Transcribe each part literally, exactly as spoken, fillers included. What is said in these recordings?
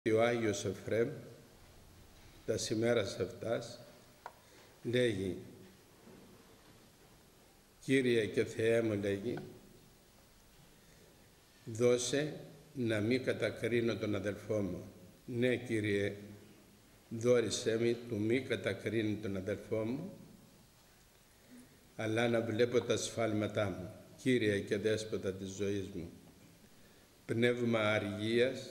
Ο Άγιος Εφραίμ τα ημέρας αυτάς λέγει: Κύριε και Θεέ μου, λέγει, δώσε να μην κατακρίνω τον αδελφό μου. Ναι, Κύριε, δώρισέ μη του μη κατακρίνει τον αδελφό μου, αλλά να βλέπω τα σφάλματά μου. Κύριε και Δέσποτα της ζωής μου, πνεύμα αργίας,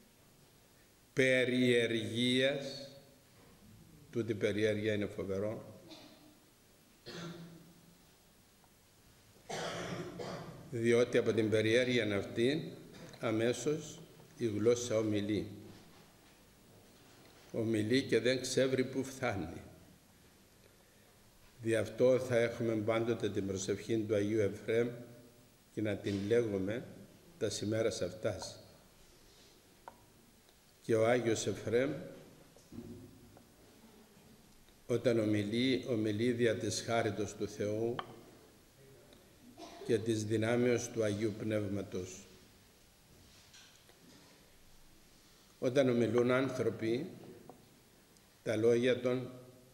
περιεργίας, τούτη περιέργεια είναι φοβερό, διότι από την περιέργεια αυτή αμέσως η γλώσσα ομιλεί. Ομιλεί και δεν ξέρει που φθάνει. Δι' αυτό θα έχουμε πάντοτε την προσευχή του Αγίου Εφραίμ και να την λέγουμε τα ημέρας αυτάς. Και ο Άγιος Εφραίμ όταν ομιλεί, ομιλεί δια της χάριτος του Θεού και της δυνάμεως του Αγίου Πνεύματος. Όταν ομιλούν άνθρωποι, τα λόγια των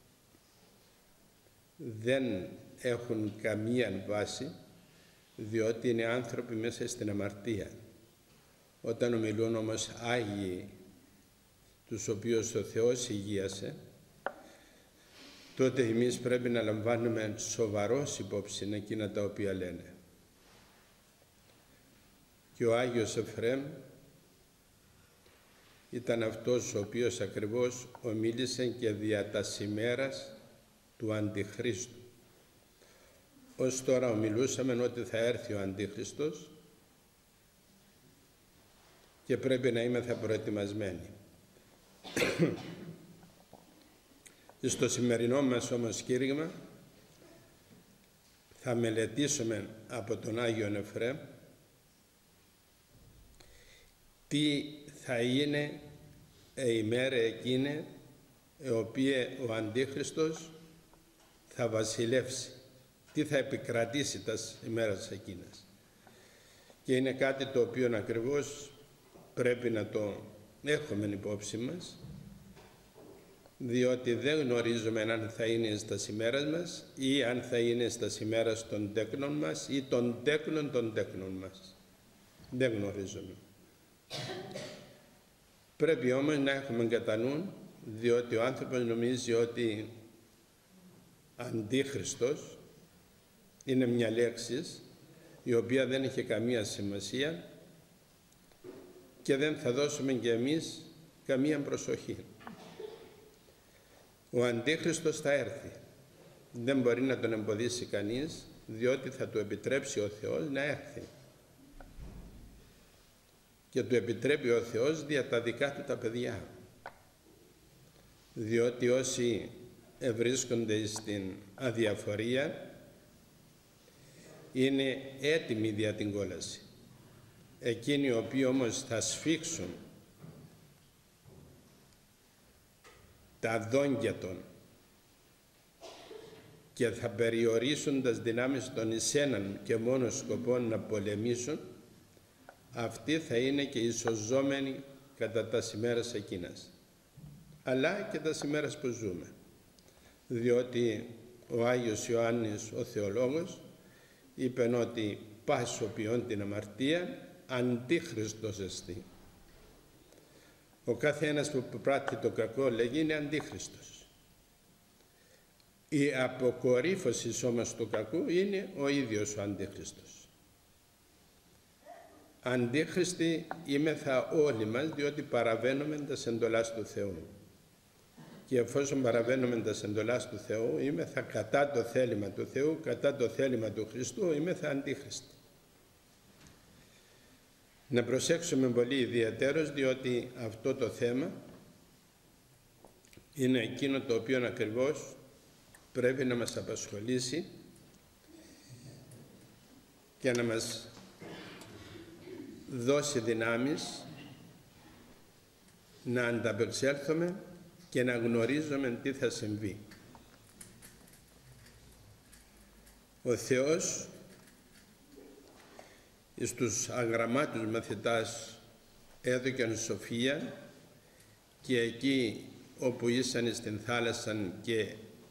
δεν έχουν καμία βάση, διότι είναι άνθρωποι μέσα στην αμαρτία. Όταν ομιλούν όμως Άγιοι, τους οποίους ο Θεός υγείασε, τότε εμείς πρέπει να λαμβάνουμε σοβαρός υπόψη εκείνα τα οποία λένε. Και ο Άγιος Εφραίμ ήταν αυτός ο οποίος ακριβώς ομίλησε και δια τα ημέρας του Αντιχρίστου. Ως τώρα ομιλούσαμε ότι θα έρθει ο Αντίχριστος και πρέπει να είμαστε προετοιμασμένοι. Στο σημερινό μας όμως κήρυγμα θα μελετήσουμε από τον Άγιον Εφραίμ τι θα είναι η ημέρα εκείνη η οποία ο Αντίχριστος θα βασιλεύσει, τι θα επικρατήσει τα ημέρας εκείνες. Και είναι κάτι το οποίο ακριβώς πρέπει να το έχουμε υπόψη μας, διότι δεν γνωρίζουμε αν θα είναι στα ημέρας μας ή αν θα είναι στα ημέρας των τέκνων μας ή των τέκνων των τέκνων μας. Δεν γνωρίζουμε. Πρέπει όμως να έχουμε κατά νου, διότι ο άνθρωπος νομίζει ότι Αντίχριστος είναι μια λέξη η οποία δεν έχει καμία σημασία και δεν θα δώσουμε και εμείς καμία προσοχή. Ο Αντίχριστος θα έρθει. Δεν μπορεί να τον εμποδίσει κανείς, διότι θα του επιτρέψει ο Θεός να έρθει. Και του επιτρέπει ο Θεός δια τα δικά του τα παιδιά. Διότι όσοι ευρίσκονται στην αδιαφορία είναι έτοιμοι δια την κόλαση. Εκείνοι οι οποίοι όμως θα σφίξουν τα δόντια των και θα περιορίσουν τις δυνάμεις των εις έναν και μόνο σκοπό να πολεμήσουν, αυτοί θα είναι και οι σωζόμενοι κατά τα ημέρας εκείνας, αλλά και τα ημέρας που ζούμε. Διότι ο Άγιος Ιωάννης ο Θεολόγος είπε ότι πάσο ποιόν την αμαρτία Αντίχριστος εστί. Ο κάθε ένας που πράττει το κακό, λέγει, είναι Αντίχριστος. Η αποκορύφωση όμως του κακού είναι ο ίδιος ο Αντίχριστος. Αντίχριστοι είμεθα όλοι μας, διότι παραβαίνουμε τα εντολάς του Θεού. Και εφόσον παραβαίνουμε τα εντολάς του Θεού, είμεθα κατά το θέλημα του Θεού, κατά το θέλημα του Χριστού, είμεθα Αντίχριστοι. Να προσέξουμε πολύ ιδιαίτερος, διότι αυτό το θέμα είναι εκείνο το οποίο ακριβώς πρέπει να μας απασχολήσει και να μας δώσει δυνάμεις να ανταπεξέλθουμε και να γνωρίζουμε τι θα συμβεί. Ο Θεός εις τους αγραμμάτους μαθητάς έδωκεν σοφία και εκεί όπου ήσαν στην θάλασσα και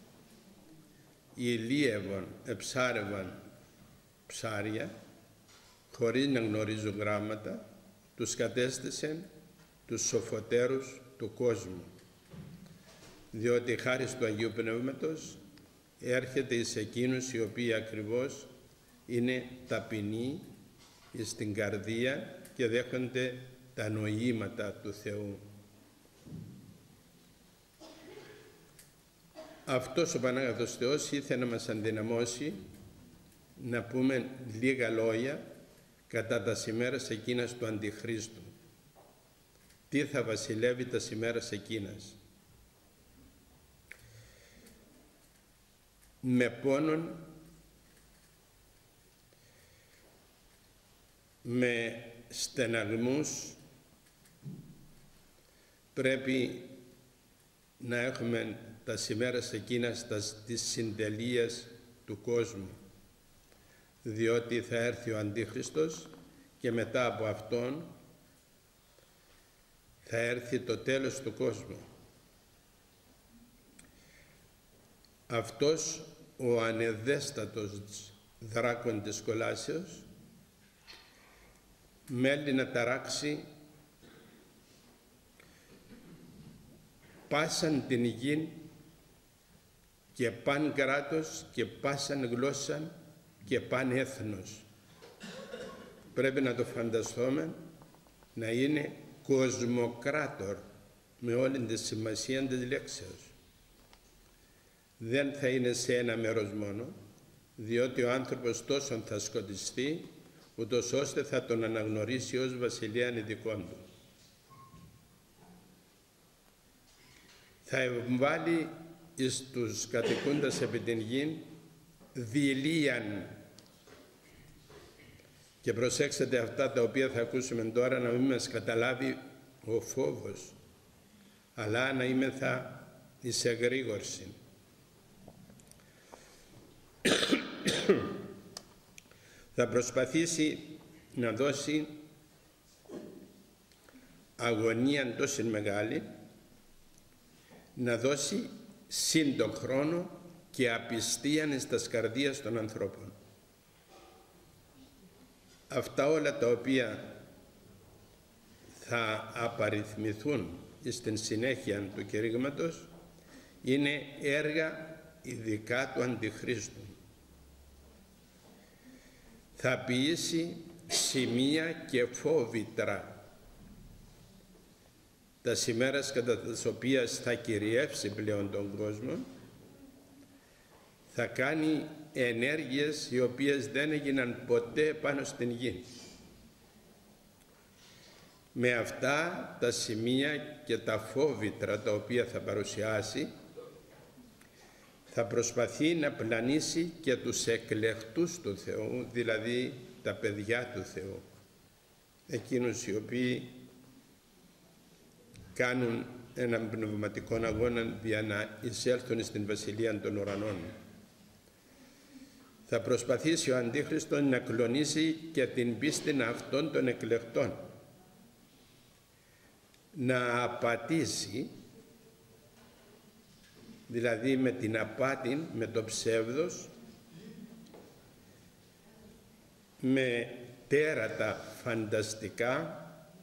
ηλίευαν, εψάρευαν ψάρια, χωρίς να γνωρίζουν γράμματα, τους κατέστησαν τους σοφοτέρους του κόσμου, διότι χάρη του Αγίου Πνεύματος έρχεται εις εκείνους οι οποίοι ακριβώς είναι ταπεινοί στην καρδία και δέχονται τα νοήματα του Θεού. Αυτός ο Πανάγαθος Θεός ήθελε να μας αντιναμώσει να πούμε λίγα λόγια κατά τα ημέρας εκείνας του Αντιχρίστου. Τι θα βασιλεύει τα ημέρας εκείνας? Με πόνον, με στεναγμούς, πρέπει να έχουμε τα ημέρας εκείνας της συντελείας του κόσμου, διότι θα έρθει ο Αντίχριστος και μετά από αυτόν θα έρθει το τέλος του κόσμου. Αυτός ο ανεδέστατος δράκων της κολάσεως μέλει να ταράξει πάσαν την γη και παν κράτος και πάσαν γλώσσα και παν έθνος. Πρέπει να το φανταστούμε να είναι κοσμοκράτορ με όλη τη σημασία της λέξεως. Δεν θα είναι σε ένα μέρος μόνο, διότι ο άνθρωπος τόσο θα σκοτιστεί, ούτως ώστε θα τον αναγνωρίσει ως βασιλείαν ειδικών του. Θα εμβάλει εις τους κατοικούντας επί την γη δειλίαν. Και προσέξτε αυτά τα οποία θα ακούσουμε τώρα, να μην μας καταλάβει ο φόβος, αλλά να είμεθα εις εγρήγορση. Θα προσπαθήσει να δώσει αγωνία τόσο μεγάλη, να δώσει σύντο χρόνο και απιστίαν στα καρδίας των ανθρώπων. Αυτά όλα τα οποία θα απαριθμηθούν στην συνέχεια του κηρύγματος είναι έργα ειδικά του Αντιχρίστου. Θα ποιήσει σημεία και φόβητρα, τα ημέρας κατά τις οποίες θα κυριεύσει πλέον τον κόσμο, θα κάνει ενέργειες οι οποίες δεν έγιναν ποτέ πάνω στην γη. Με αυτά τα σημεία και τα φόβητρα τα οποία θα παρουσιάσει, θα προσπαθεί να πλανήσει και τους εκλεκτούς του Θεού, δηλαδή τα παιδιά του Θεού, εκείνους οι οποίοι κάνουν έναν πνευματικό αγώνα για να εισέλθουν στην Βασιλεία των Ουρανών. Θα προσπαθήσει ο Αντίχριστος να κλονίσει και την πίστη αυτών των εκλεκτών, να απατήσει, δηλαδή με την απάτη, με το ψεύδος, με τέρατα φανταστικά,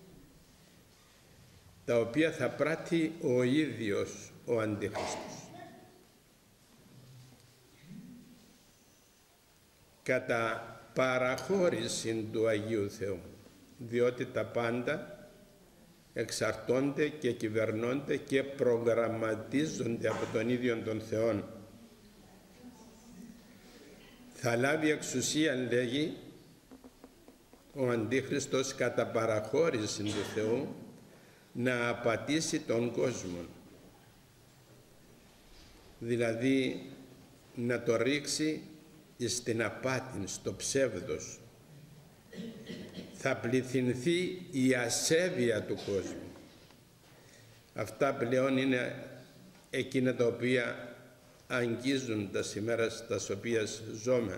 τα οποία θα πράττει ο ίδιος ο Αντίχριστος. Κατά παραχώρηση του Αγίου Θεού, διότι τα πάντα εξαρτώνται και κυβερνώνται και προγραμματίζονται από τον ίδιο τον Θεόν. Θα λάβει εξουσία, λέγει, ο Αντίχριστος κατά παραχώρηση του Θεού να απατήσει τον κόσμο, δηλαδή να το ρίξει στην απάτη, στο ψεύδος. Θα πληθυνθεί η ασέβεια του κόσμου. Αυτά πλέον είναι εκείνα τα οποία αγγίζουν τα ημέρα στα οποίες ζούμε.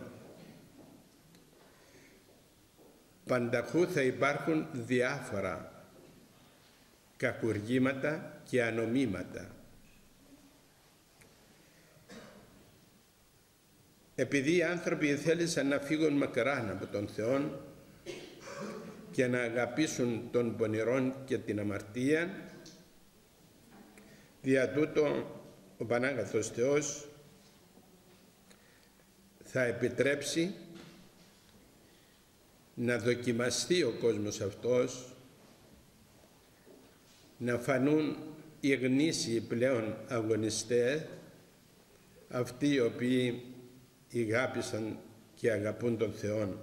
Πανταχού θα υπάρχουν διάφορα κακουργήματα και ανομήματα. Επειδή οι άνθρωποι θέλησαν να φύγουν μακράν από τον Θεό και να αγαπήσουν τον πονηρόν και την αμαρτία, δια τούτο ο Πανάγαθος Θεός θα επιτρέψει να δοκιμαστεί ο κόσμος αυτός, να φανούν οι γνήσιοι πλέον αγωνιστές, αυτοί οι οποίοι αγάπησαν και αγαπούν τον Θεό.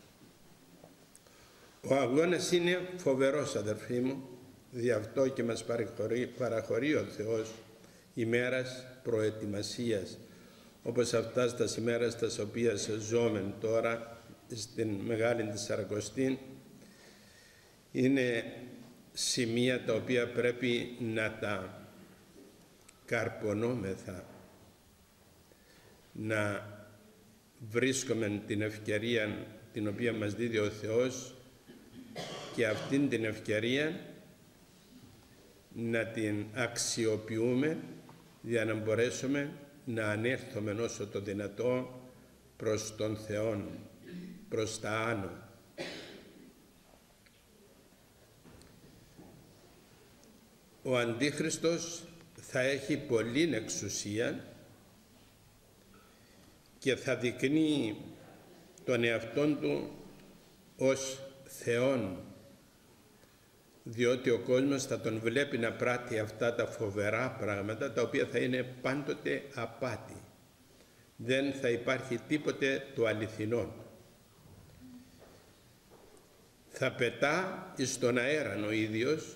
Ο αγώνας είναι φοβερός, αδερφοί μου, δι' αυτό και μας παραχωρεί, παραχωρεί ο Θεός ημέρας προετοιμασίας, όπως αυτά στα ημέρας στα οποία ζούμε τώρα στην Μεγάλη Τεσσαρακοστή. Είναι σημεία τα οποία πρέπει να τα καρπονόμεθα, να βρίσκουμε την ευκαιρία την οποία μας δίδει ο Θεός και αυτήν την ευκαιρία να την αξιοποιούμε για να μπορέσουμε να ανέλθουμε όσο το δυνατό προς τον Θεό, προς τα άνω. Ο Αντίχριστος θα έχει πολλή εξουσία και θα δεικνύει τον εαυτόν του ως Θεόν, διότι ο κόσμος θα τον βλέπει να πράττει αυτά τα φοβερά πράγματα, τα οποία θα είναι πάντοτε απάτη. Δεν θα υπάρχει τίποτε το αληθινό. Θα πετά εις τον αέραν ο ίδιος,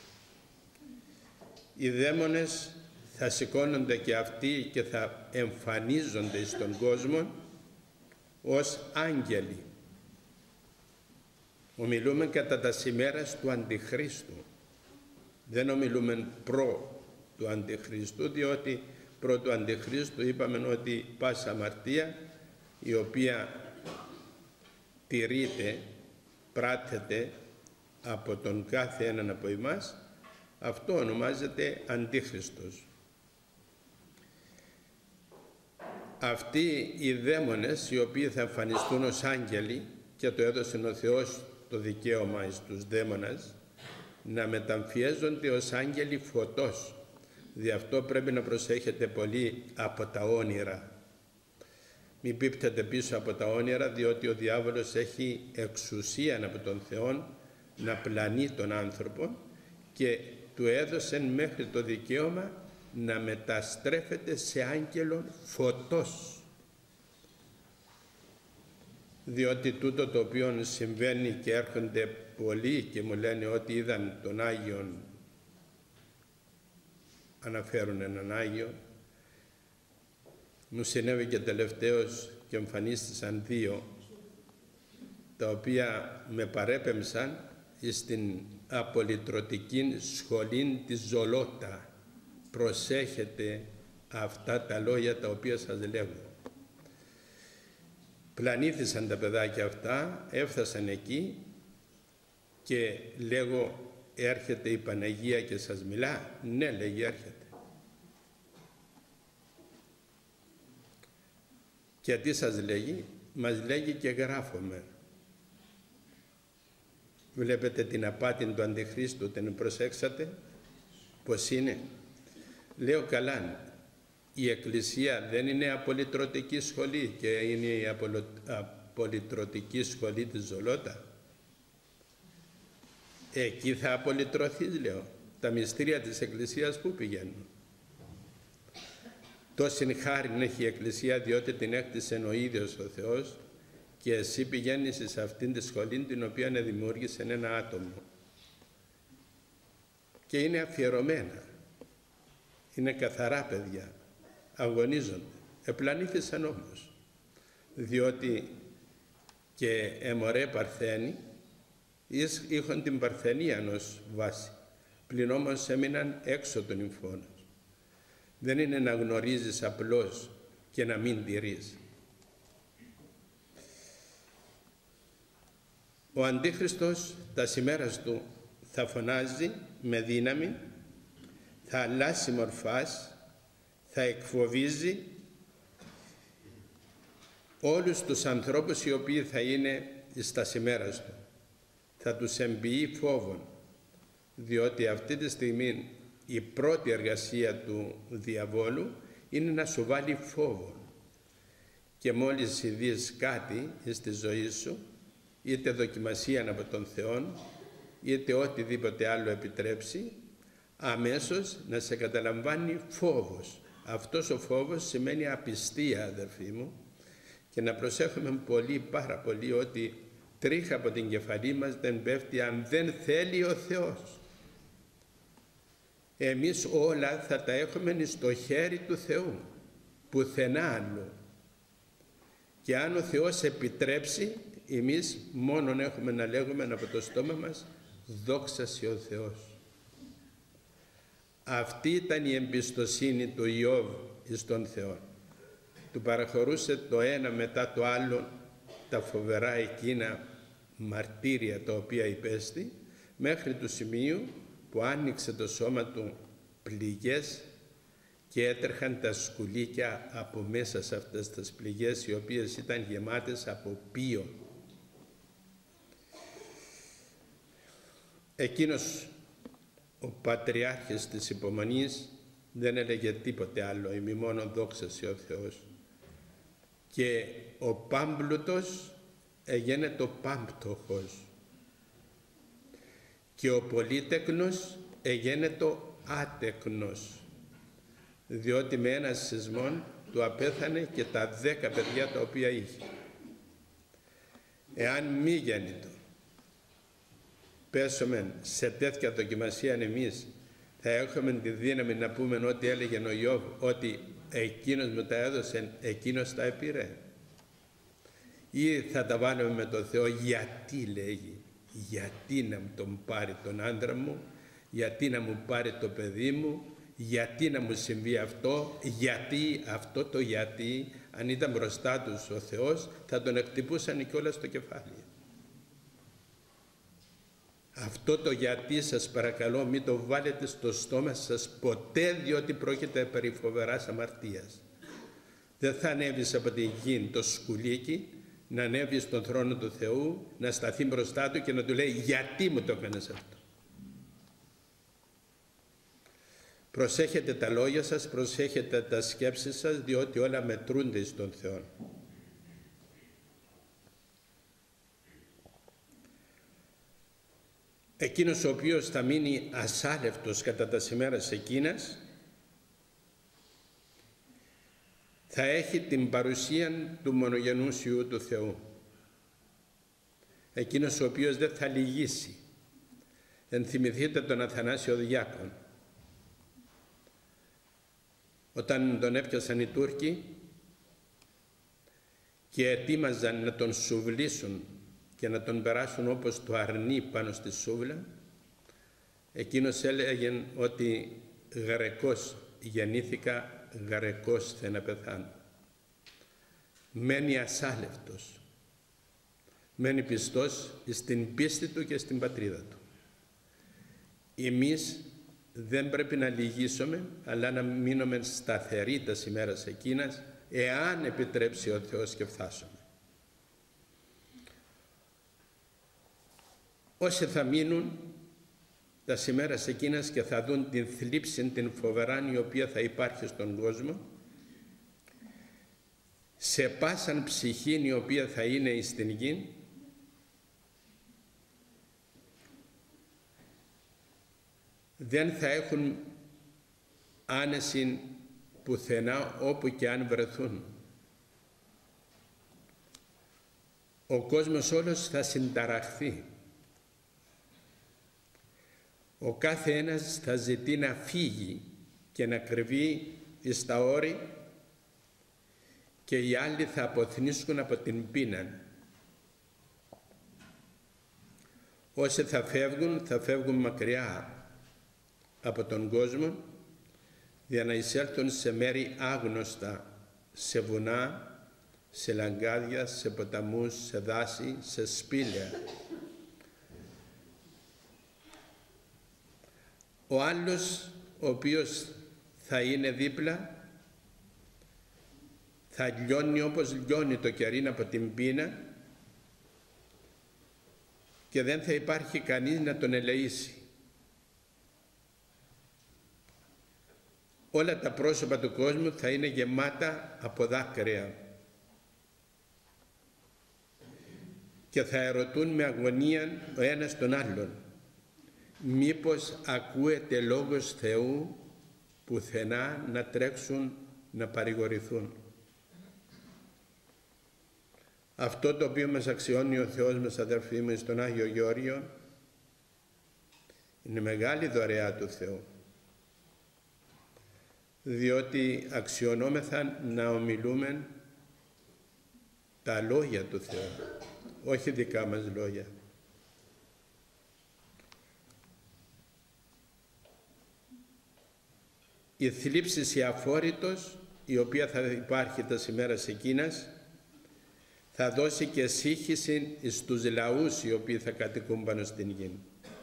οι δαίμονες θα σηκώνονται και αυτοί και θα εμφανίζονται στον κόσμο ως άγγελοι. Ομιλούμε κατά τα ημέρας του Αντιχρίστου. Δεν ομιλούμε προ του Αντιχρίστου, διότι προ του Αντιχρίστου είπαμε ότι πάσα αμαρτία η οποία τηρείται, πράττεται από τον κάθε έναν από εμάς, αυτό ονομάζεται Αντίχριστος. Αυτοί οι δαίμονες οι οποίοι θα εμφανιστούν ως άγγελοι, και το έδωσε ο Θεός το δικαίωμα στους δαίμονες να μεταμφιέζονται ως άγγελοι φωτός. Δι' αυτό πρέπει να προσέχετε πολύ από τα όνειρα. Μην πίπτετε πίσω από τα όνειρα, διότι ο διάβολος έχει εξουσία από τον Θεό να πλανεί τον άνθρωπο και του έδωσε μέχρι το δικαίωμα να μεταστρέφεται σε άγγελο φωτός. Διότι τούτο το οποίο συμβαίνει και έρχονται πολλοί και μου λένε ότι είδαν τον Άγιον, αναφέρουν έναν Άγιο, μου συνέβη και τελευταίως και εμφανίστησαν δύο, τα οποία με παρέπεμψαν στην απολυτρωτική σχολή της Ζολότα. Προσέχετε αυτά τα λόγια τα οποία σας λέγω. Πλανήθησαν τα παιδάκια αυτά, έφτασαν εκεί και λέγω, έρχεται η Παναγία και σας μιλά? Ναι, λέγει, έρχεται. Και τι σας λέγει? Μας λέγει και γράφουμε. Βλέπετε την απάτη του Αντιχρίστου, την προσέξατε πως είναι? Λέω, καλά, η Εκκλησία δεν είναι απολυτρωτική σχολή και είναι η απολυτρωτική σχολή της Ζολότα? Εκεί θα απολυτρωθείς, λέω. Τα μυστήρια της Εκκλησίας πού πηγαίνουν? Τόση χάρη έχει η Εκκλησία, διότι την έκτισε ο ίδιος ο Θεός, και εσύ πηγαίνεις σε αυτήν τη σχολή την οποία δημιούργησε ένα άτομο και είναι αφιερωμένα, είναι καθαρά παιδιά, αγωνίζονται. Επλανήθησαν όμως, διότι και εμωρέ Παρθένοι είχαν την Παρθενία ως βάση, πλην όμως έμειναν έξω των νυμφών. Δεν είναι να γνωρίζεις απλώς και να μην τηρείς. Ο Αντίχριστος τα ημέρας του θα φωνάζει με δύναμη, θα αλλάσει μορφάς, θα εκφοβίζει όλους τους ανθρώπους οι οποίοι θα είναι στα ημέρας του. Θα τους εμποιεί φόβον, διότι αυτή τη στιγμή η πρώτη εργασία του διαβόλου είναι να σου βάλει φόβο. Και μόλις δεις κάτι στη ζωή σου, είτε δοκιμασία από τον Θεό, είτε οτιδήποτε άλλο επιτρέψει, αμέσως να σε καταλαμβάνει φόβος. Αυτός ο φόβος σημαίνει απιστία, αδερφοί μου, και να προσέχουμε πολύ, πάρα πολύ, ότι τρίχα από την κεφαλή μας δεν πέφτει αν δεν θέλει ο Θεός. Εμείς όλα θα τα έχουμε στο χέρι του Θεού, πουθενά άλλο. Και αν ο Θεός επιτρέψει, εμείς μόνον έχουμε να λέγουμε από το στόμα μας «Δόξα σοι ο Θεός». Αυτή ήταν η εμπιστοσύνη του Ιώβ στον Θεό. Του παραχωρούσε το ένα μετά το άλλο τα φοβερά εκείνα μαρτύρια τα οποία υπέστη, μέχρι του σημείου που άνοιξε το σώμα του πληγές και έτρεχαν τα σκουλίκια από μέσα σε αυτές τις πληγές, οι οποίες ήταν γεμάτες από πίο. Εκείνος ο πατριάρχης της υπομονής δεν έλεγε τίποτε άλλο, ημί μόνο δόξα σοι ο Θεός. Και ο πάμπλουτος έγινε το πάμπτωχος και ο πολύτεκνος έγινε το άτεκνος, διότι με ένα σεισμό του απέθανε και τα δέκα παιδιά τα οποία είχε. Εάν μη γέννητο πέσουμε σε τέτοια δοκιμασία εμείς, θα έχουμε τη δύναμη να πούμε ό,τι έλεγε ο Ιώβ, ότι εκείνος μου τα έδωσε, εκείνος τα επήρε. Ή θα τα βάλουμε με τον Θεό, γιατί λέγει, γιατί να μου τον πάρει τον άντρα μου, γιατί να μου πάρει το παιδί μου, γιατί να μου συμβεί αυτό, γιατί, αυτό το γιατί, αν ήταν μπροστά τους ο Θεός, θα τον εκτυπούσαν κιόλας στο κεφάλι. Αυτό το γιατί σας παρακαλώ μην το βάλετε στο στόμα σας ποτέ, διότι πρόκειται περί φοβεράς αμαρτίας. Δεν θα ανέβεις από τη γη το σκουλίκι, να ανέβει στον θρόνο του Θεού, να σταθεί μπροστά του και να του λέει γιατί μου το έκανες αυτό. Προσέχετε τα λόγια σας, προσέχετε τα σκέψεις σας, διότι όλα μετρούνται στον Θεό. Εκείνος ο οποίος θα μείνει ασάλευτος κατά τα ημέρας εκείνας, θα έχει την παρουσία του μονογενούς Υιού του Θεού. Εκείνος ο οποίος δεν θα λυγίσει. Ενθυμηθείτε τον Αθανάσιο Διάκον. Όταν τον έπιασαν οι Τούρκοι και ετοίμαζαν να τον σουβλήσουν και να τον περάσουν όπως το αρνί πάνω στη σούβλα, εκείνος έλεγε ότι γρεκός γεννήθηκα, γρεκός θα να πεθάνω. Μένει ασάλευτος, μένει πιστός στην πίστη του και στην πατρίδα του. Εμείς δεν πρέπει να λυγίσουμε, αλλά να μείνουμε σταθεροί τα ημέρας εκείνας, εάν επιτρέψει ο Θεός και φτάσουμε. Όσοι θα μείνουν τα ημέρας εκείνας και θα δουν την θλίψη, την φοβερά η οποία θα υπάρχει στον κόσμο, σε πάσαν ψυχήν η οποία θα είναι στην γη, δεν θα έχουν άνεση πουθενά όπου και αν βρεθούν. Ο κόσμος όλος θα συνταραχθεί. Ο κάθε ένας θα ζητεί να φύγει και να κρυβεί στα όρη και οι άλλοι θα αποθνίσκουν από την πείνα. Όσοι θα φεύγουν, θα φεύγουν μακριά από τον κόσμο για να εισέλθουν σε μέρη άγνωστα, σε βουνά, σε λαγκάδια, σε ποταμούς, σε δάση, σε σπήλαια. Ο άλλος, ο οποίος θα είναι δίπλα, θα λιώνει όπως λιώνει το κερί από την πείνα και δεν θα υπάρχει κανείς να τον ελεήσει. Όλα τα πρόσωπα του κόσμου θα είναι γεμάτα από δάκρυα και θα ερωτούν με αγωνία ο ένας τον άλλον, μήπως ακούεται λόγος Θεού πουθενά να τρέξουν να παρηγορηθούν. Αυτό το οποίο μας αξιώνει ο Θεός μας, αδερφοί μου, στον Άγιο Γεώργιο, είναι μεγάλη δωρεά του Θεού, διότι αξιωνόμεθα να ομιλούμε τα λόγια του Θεού, όχι δικά μας λόγια. Η θλίψη η αφόρητος, η οποία θα υπάρχει τα ημέρας εκείνας, θα δώσει και σύγχυση στους λαούς οι οποίοι θα κατοικούν πάνω στην γη.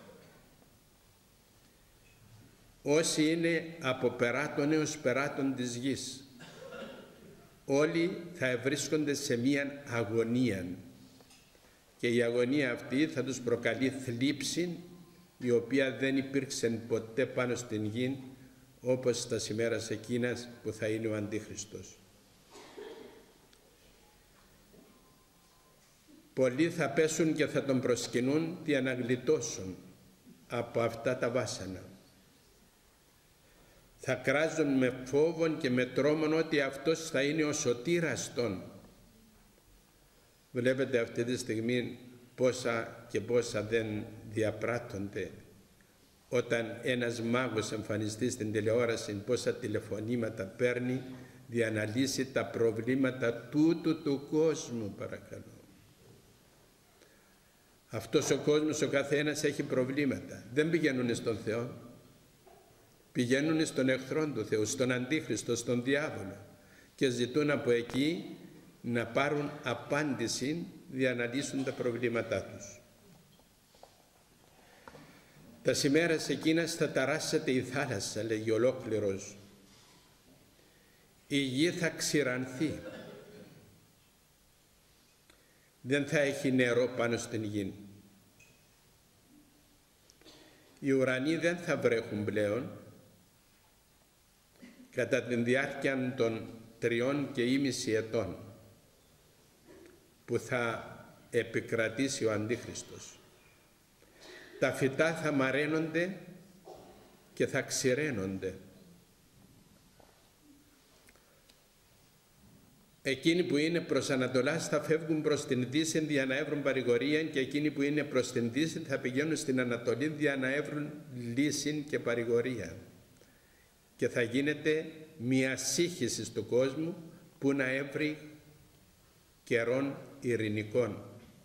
Όσοι είναι από περάτων έως περάτων της γης, όλοι θα βρίσκονται σε μία αγωνία και η αγωνία αυτή θα τους προκαλεί θλίψη η οποία δεν υπήρξε ποτέ πάνω στην γη όπως στα ημέρας εκείνας που θα είναι ο Αντίχριστος. Πολλοί θα πέσουν και θα τον προσκυνούν για να γλιτώσουν από αυτά τα βάσανα. Θα κράζουν με φόβον και με τρόμον ότι αυτός θα είναι ο σωτήρας των. Βλέπετε αυτή τη στιγμή πόσα και πόσα δεν διαπράττονται όταν ένας μάγος εμφανιστεί στην τηλεόραση, πόσα τηλεφωνήματα παίρνει για να λύσει τα προβλήματα τούτου του κόσμου, παρακαλώ. Αυτός ο κόσμος, ο καθένας έχει προβλήματα. Δεν πηγαίνουν στον Θεό. Πηγαίνουν στον εχθρό του Θεού, στον Αντίχριστο, στον διάβολο και ζητούν από εκεί να πάρουν απάντηση για να λύσουν τα προβλήματά τους. Τα ημέρας εκείνας θα ταράσσεται η θάλασσα, λέγει ολόκληρος. Η γη θα ξηρανθεί. Δεν θα έχει νερό πάνω στην γη. Οι ουρανοί δεν θα βρέχουν πλέον. Κατά την διάρκεια των τριών και ήμιση ετών που θα επικρατήσει ο Αντίχριστος, τα φυτά θα μαραίνονται και θα ξηραίνονται. Εκείνοι που είναι προς Ανατολάς θα φεύγουν προς την Δύση για να έβρουν παρηγορία και εκείνοι που είναι προς την Δύση θα πηγαίνουν στην Ανατολή για να έβρουν λύση και παρηγορία. Και θα γίνεται μια σύγχυση του κόσμου που να έβρει καιρών ειρηνικών.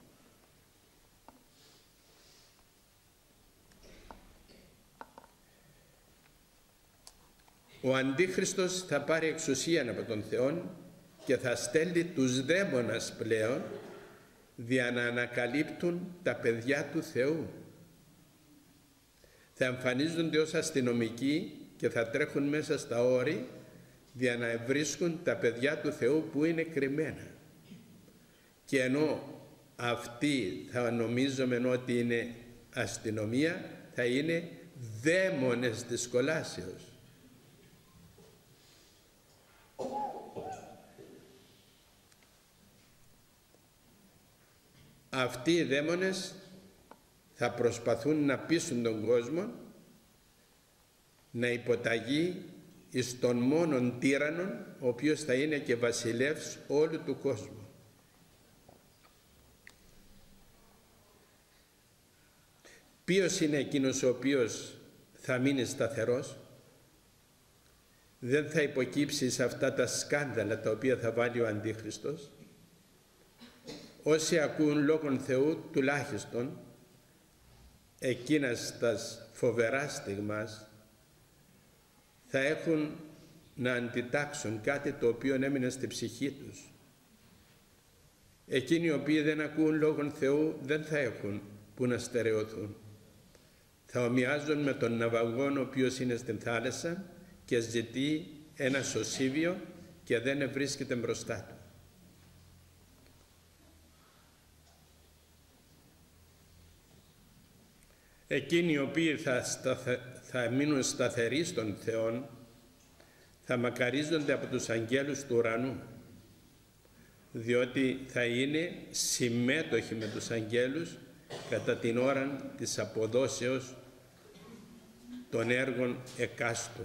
Ο Αντίχριστος θα πάρει εξουσία από τον Θεό και θα στέλνει τους δαίμονας πλέον για να ανακαλύπτουν τα παιδιά του Θεού. Θα εμφανίζονται ως αστυνομικοί και θα τρέχουν μέσα στα όρη για να βρίσκουν τα παιδιά του Θεού που είναι κρυμμένα. Και ενώ αυτοί θα νομίζουμε ότι είναι αστυνομία, θα είναι δαίμονες της κολάσεως. Αυτοί οι δαίμονες θα προσπαθούν να πείσουν τον κόσμο να υποταγεί εις τον μόνον τύραννον, ο οποίος θα είναι και βασιλεύς όλου του κόσμου. Ποιος είναι εκείνος ο οποίος θα μείνει σταθερός? Δεν θα υποκύψει σε αυτά τα σκάνδαλα τα οποία θα βάλει ο Αντίχριστος. Όσοι ακούν λόγον Θεού, τουλάχιστον εκείνας τας φοβερά στιγμάς, θα έχουν να αντιτάξουν κάτι το οποίο έμεινε στη ψυχή τους. Εκείνοι οι οποίοι δεν ακούν λόγον Θεού δεν θα έχουν που να στερεωθούν. θα ομοιάζουν με τον ναυαγόν ο οποίος είναι στην θάλασσα και ζητεί ένα σωσίβιο και δεν βρίσκεται μπροστά του. Εκείνοι οι οποίοι θα, σταθε, θα μείνουν σταθεροί στον Θεό θα μακαρίζονται από τους αγγέλους του ουρανού, διότι θα είναι συμμέτοχοι με τους αγγέλους κατά την ώρα της αποδόσεως των έργων εκάστου.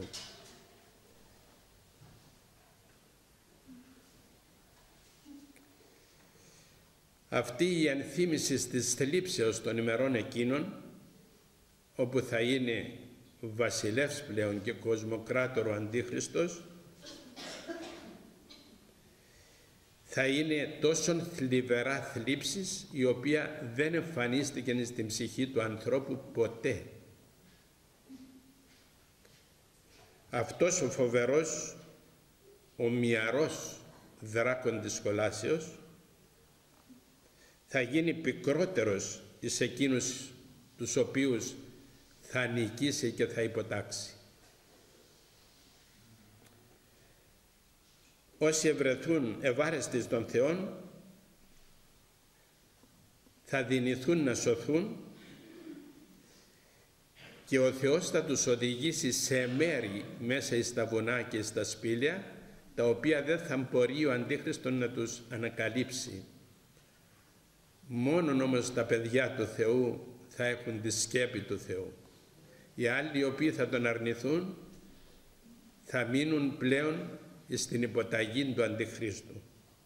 Αυτή η ενθύμηση της θλίψεως των ημερών εκείνων, όπου θα είναι βασιλεύς πλέον και κοσμοκράτορο Αντίχριστος, θα είναι τόσο θλιβερά θλίψης, η οποία δεν εμφανίστηκε στην ψυχή του ανθρώπου ποτέ. Αυτός ο φοβερός, ο μυαρός δράκων κολάσεως θα γίνει πικρότερος εις εκείνους τους οποίους θα νικήσει και θα υποτάξει. Όσοι ευρεθούν ευάρεστοι στον Θεόν θα δυνηθούν να σωθούν και ο Θεός θα τους οδηγήσει σε μέρη μέσα εις τα βουνά και στα σπήλια, τα οποία δεν θα μπορεί ο Αντίχριστος να τους ανακαλύψει. Μόνον όμως τα παιδιά του Θεού θα έχουν τη σκέπη του Θεού. Οι άλλοι οι οποίοι θα τον αρνηθούν θα μείνουν πλέον στην υποταγή του Αντιχρίστου.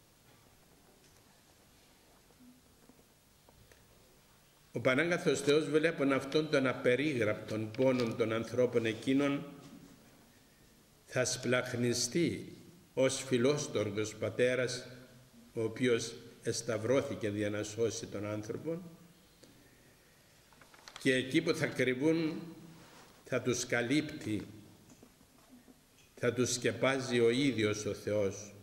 Ο Πανάγαθος Θεός, βλέπουν αυτόν τον απερίγραπτον πόνον των ανθρώπων εκείνων, θα σπλαχνιστεί ως φιλόστοργος πατέρας, ο οποίος εσταυρώθηκε για να σώσει τον άνθρωπο, και εκεί που θα κρυβούν θα τους καλύπτει, θα τους σκεπάζει ο ίδιος ο Θεός.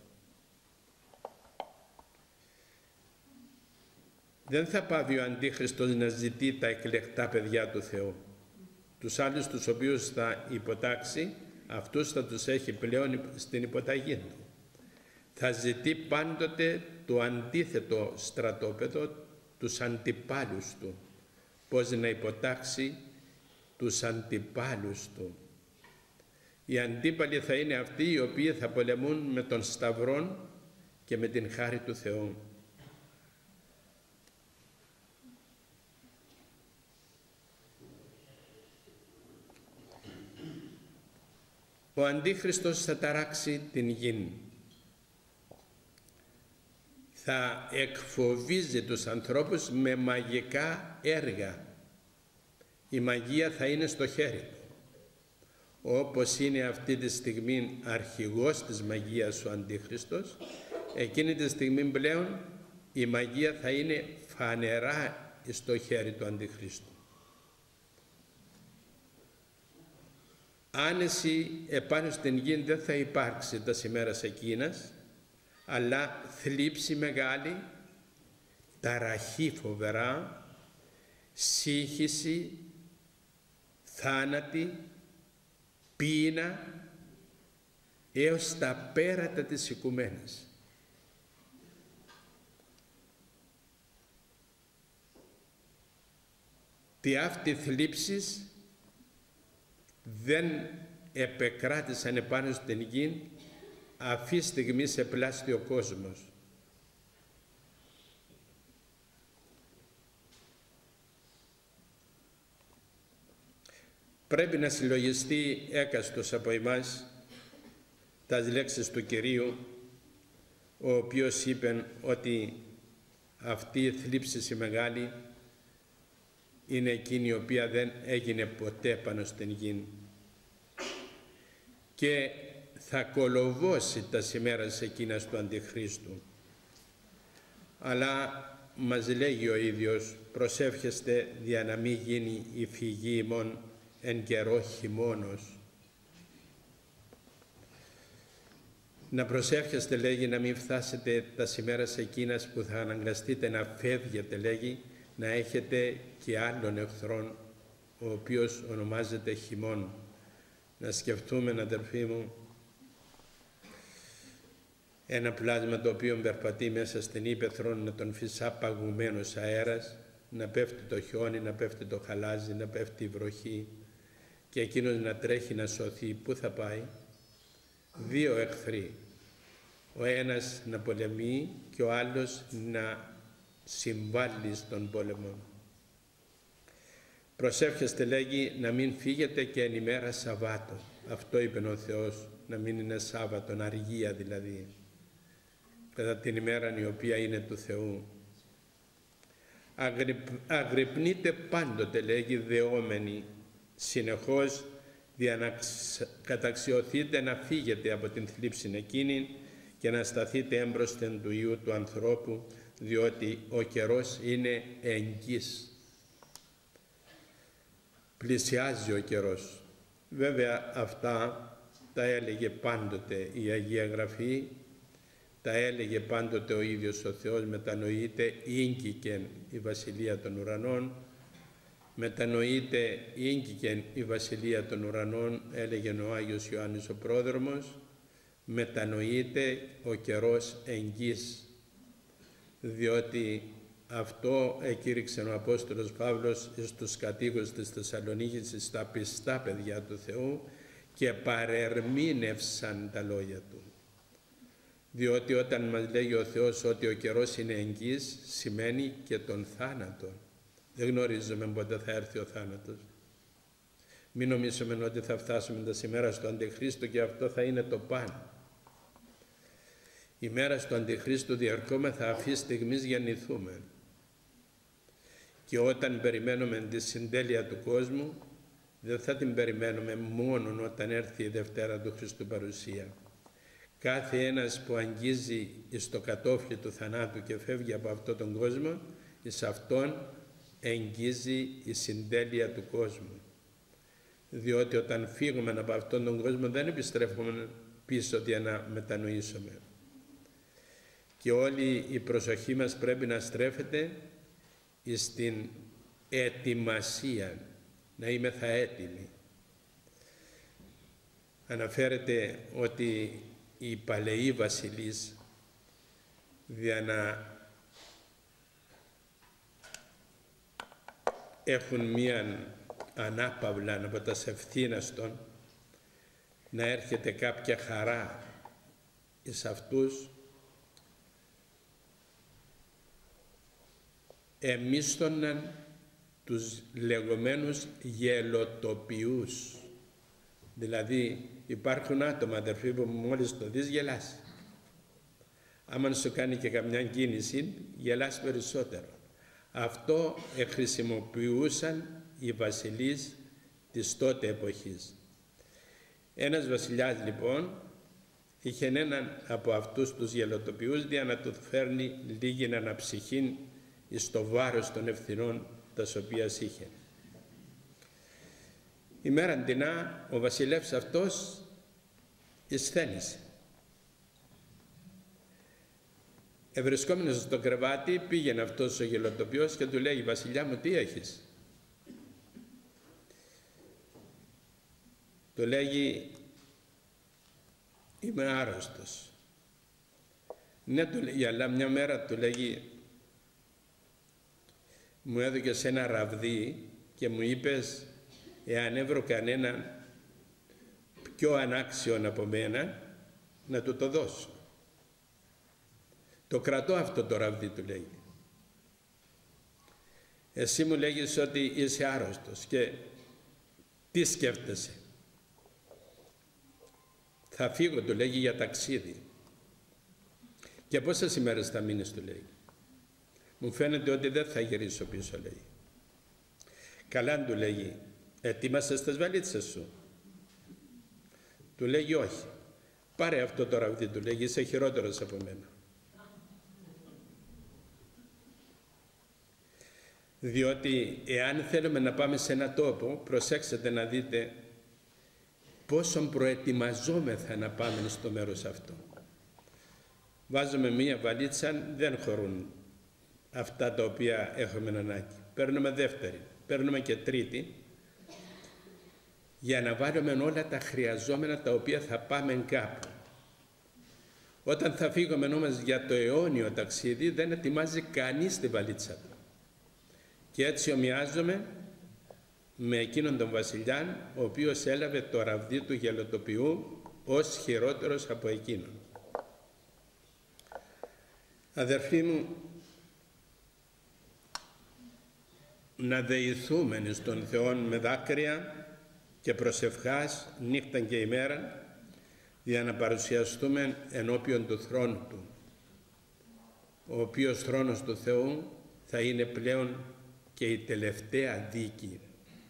Δεν θα πάβει ο Αντίχριστος να ζητεί τα εκλεκτά παιδιά του Θεού. Τους άλλους τους οποίους θα υποτάξει, αυτούς θα τους έχει πλέον στην υποταγή του. Θα ζητεί πάντοτε το αντίθετο στρατόπεδο, τους αντιπάλους του. Πώς να υποτάξει τους αντιπάλους του. Οι αντίπαλοι θα είναι αυτοί οι οποίοι θα πολεμούν με τον Σταυρόν και με την χάρη του Θεού. Ο Αντίχριστος θα ταράξει την γη. Θα εκφοβίζει τους ανθρώπους με μαγικά έργα. Η μαγεία θα είναι στο χέρι του. Όπως είναι αυτή τη στιγμή αρχηγός της μαγείας ο Αντίχριστος, εκείνη τη στιγμή πλέον η μαγεία θα είναι φανερά στο χέρι του Αντιχρίστου. Άνεση επάνω στην γη δεν θα υπάρξει τα ημέρας εκείνας, αλλά θλίψη μεγάλη, ταραχή φοβερά, σύγχυση, θάνατη, πείνα, έως τα πέρατα της οικουμένης. Τι αυτή θλίψεις δεν επεκράτησαν επάνω στην γη αυτή στιγμή σε πλάστη ο κόσμος. Πρέπει να συλλογιστεί έκαστος από εμάς τα λέξεις του Κυρίου, ο οποίος είπε ότι αυτή η θλίψη μεγάλη είναι εκείνη η οποία δεν έγινε ποτέ πάνω στην γη και θα κολοβώσει τα ημέρας εκείνας του Αντιχρίστου. Αλλά μας λέγει ο ίδιος, προσεύχεστε για να μην γίνει η φυγή ημών εν καιρό χειμώνος. Να προσεύχεστε, λέγει, να μην φτάσετε τα ημέρας εκείνας που θα αναγκαστείτε να φεύγετε, λέγει, να έχετε και άλλων εχθρών ο οποίος ονομάζεται χειμών. Να σκεφτούμε, αδερφοί μου, ένα πλάσμα το οποίο περπατεί μέσα στην ύπαιθρο, να τον φυσά παγουμένος αέρας, να πέφτει το χιόνι, να πέφτει το χαλάζι, να πέφτει η βροχή και εκείνος να τρέχει να σωθεί. Πού θα πάει? Δύο εχθροί. Ο ένας να πολεμεί και ο άλλος να συμβάλλει στον πόλεμο. Προσεύχεστε, λέγει, να μην φύγετε και εν ημέρα Σαββάτο. Αυτό είπε ο Θεός, να μην είναι Σάββατον, αργία δηλαδή, κατά την ημέρα η οποία είναι του Θεού. Αγρυπ, αγρυπνείτε πάντοτε, λέγει, δεόμενοι, συνεχώς καταξιωθείτε να φύγετε από την θλίψη εκείνη και να σταθείτε έμπροσθεν του Υιού του ανθρώπου, διότι ο καιρός είναι εγγύς. Πλησιάζει ο καιρός. Βέβαια αυτά τα έλεγε πάντοτε η Αγία Γραφή, τα έλεγε πάντοτε ο ίδιος ο Θεός. Μετανοείται ίγκικεν η Βασιλεία των Ουρανών, μετανοείται ίγκικεν η Βασιλεία των Ουρανών, έλεγε ο Άγιος Ιωάννης ο Πρόδρομος, μετανοείται ο καιρός εγγύς, διότι αυτό εκήρυξε ο Απόστολος Παύλος στους κατοίκους της Θεσσαλονίκης, στα πιστά παιδιά του Θεού, και παρερμήνευσαν τα λόγια του. Διότι όταν μας λέγει ο Θεός ότι ο καιρός είναι εγγύς, σημαίνει και τον θάνατο. Δεν γνωρίζουμε πότε θα έρθει ο θάνατος. Μην νομίζουμε ότι θα φτάσουμε τα σήμερα στο Αντιχρίστο και αυτό θα είναι το παν. Η μέρα στο Αντιχρίστο διαρκόμεθα αυτή στιγμής γεννηθούμε. Και όταν περιμένουμε τη συντέλεια του κόσμου, δεν θα την περιμένουμε μόνο όταν έρθει η Δευτέρα του Χριστού παρουσία. Κάθε ένας που αγγίζει στο κατόφλι του θανάτου και φεύγει από αυτόν τον κόσμο, εις αυτόν εγγίζει η συντέλεια του κόσμου. Διότι όταν φύγουμε από αυτόν τον κόσμο δεν επιστρέφουμε πίσω για να μετανοήσουμε. Και όλη η προσοχή μας πρέπει να στρέφεται στην ετοιμασία, να είμεθα έτοιμοι. Αναφέρεται ότι οι παλαιοί βασιλείς, για να έχουν μία ανάπαυλα από τα ευθύναστον, να έρχεται κάποια χαρά εις αυτούς, εμίσθωναν τους λεγόμενους γελοτοποιούς. Δηλαδή υπάρχουν άτομα, αδερφοί, που μόλις το δεις γελάς. Άμα σου κάνει και καμιά κίνηση, γελάς περισσότερο. Αυτό χρησιμοποιούσαν οι βασιλείς της τότε εποχής. Ένας βασιλιάς λοιπόν είχε έναν από αυτούς τους γελοτοποιούς για να του φέρνει λίγη αναψυχή εις το βάρος των ευθυνών τας οποίας είχε. Ημέραν τινά ο βασιλεύς αυτός εισθένησε. Ευρισκόμενος στο κρεβάτι πήγαινε αυτός ο γελοτοποιός και του λέει: «Βασιλιά μου, τι έχεις?» Του λέγει: «Είμαι άρρωστος». Ναι, του λέει, αλλά μια μέρα του λέγει: «Μου έδωκες ένα ραβδί και μου είπες εάν έβρω κανέναν πιο ανάξιον από μένα να του το δώσω. Το κρατώ αυτό το ραβδί», του λέει. «Εσύ μου λέγεις ότι είσαι άρρωστος και τι σκέφτεσαι?» «Θα φύγω», του λέγει, «για ταξίδι». «Και πόσες ημέρες θα μείνεις?» του λέει. «Μου φαίνεται ότι δεν θα γυρίσω πίσω», λέει. «Καλά», του λέγει, «ετοίμασες τις βαλίτσες σου?» Του λέγει: «Όχι». «Πάρε αυτό το ραβδί», του λέγει, «είσαι χειρότερος από μένα». Διότι εάν θέλουμε να πάμε σε ένα τόπο, προσέξτε να δείτε πόσον προετοιμαζόμεθα να πάμε στο μέρος αυτό. Βάζουμε μία βαλίτσα, δεν χωρούν αυτά τα οποία έχουμε ανάγκη. Παίρνουμε δεύτερη, παίρνουμε και τρίτη, για να βάλουμε όλα τα χρειαζόμενα τα οποία θα πάμε κάπου. Όταν θα φύγουμε όμως για το αιώνιο ταξίδι, δεν ετοιμάζει κανείς τη βαλίτσα του. Και έτσι ομοιάζομαι με εκείνον τον βασιλιάν, ο οποίος έλαβε το ραβδί του γελοτοποιού ως χειρότερος από εκείνον. Αδερφοί μου, να δεηθούμε στον Θεό με δάκρυα και προσευχάς νύχτα και ημέρα, για να παρουσιαστούμε ενώπιον του θρόνου Του, ο οποίος θρόνος του Θεού θα είναι πλέον και η τελευταία δίκη.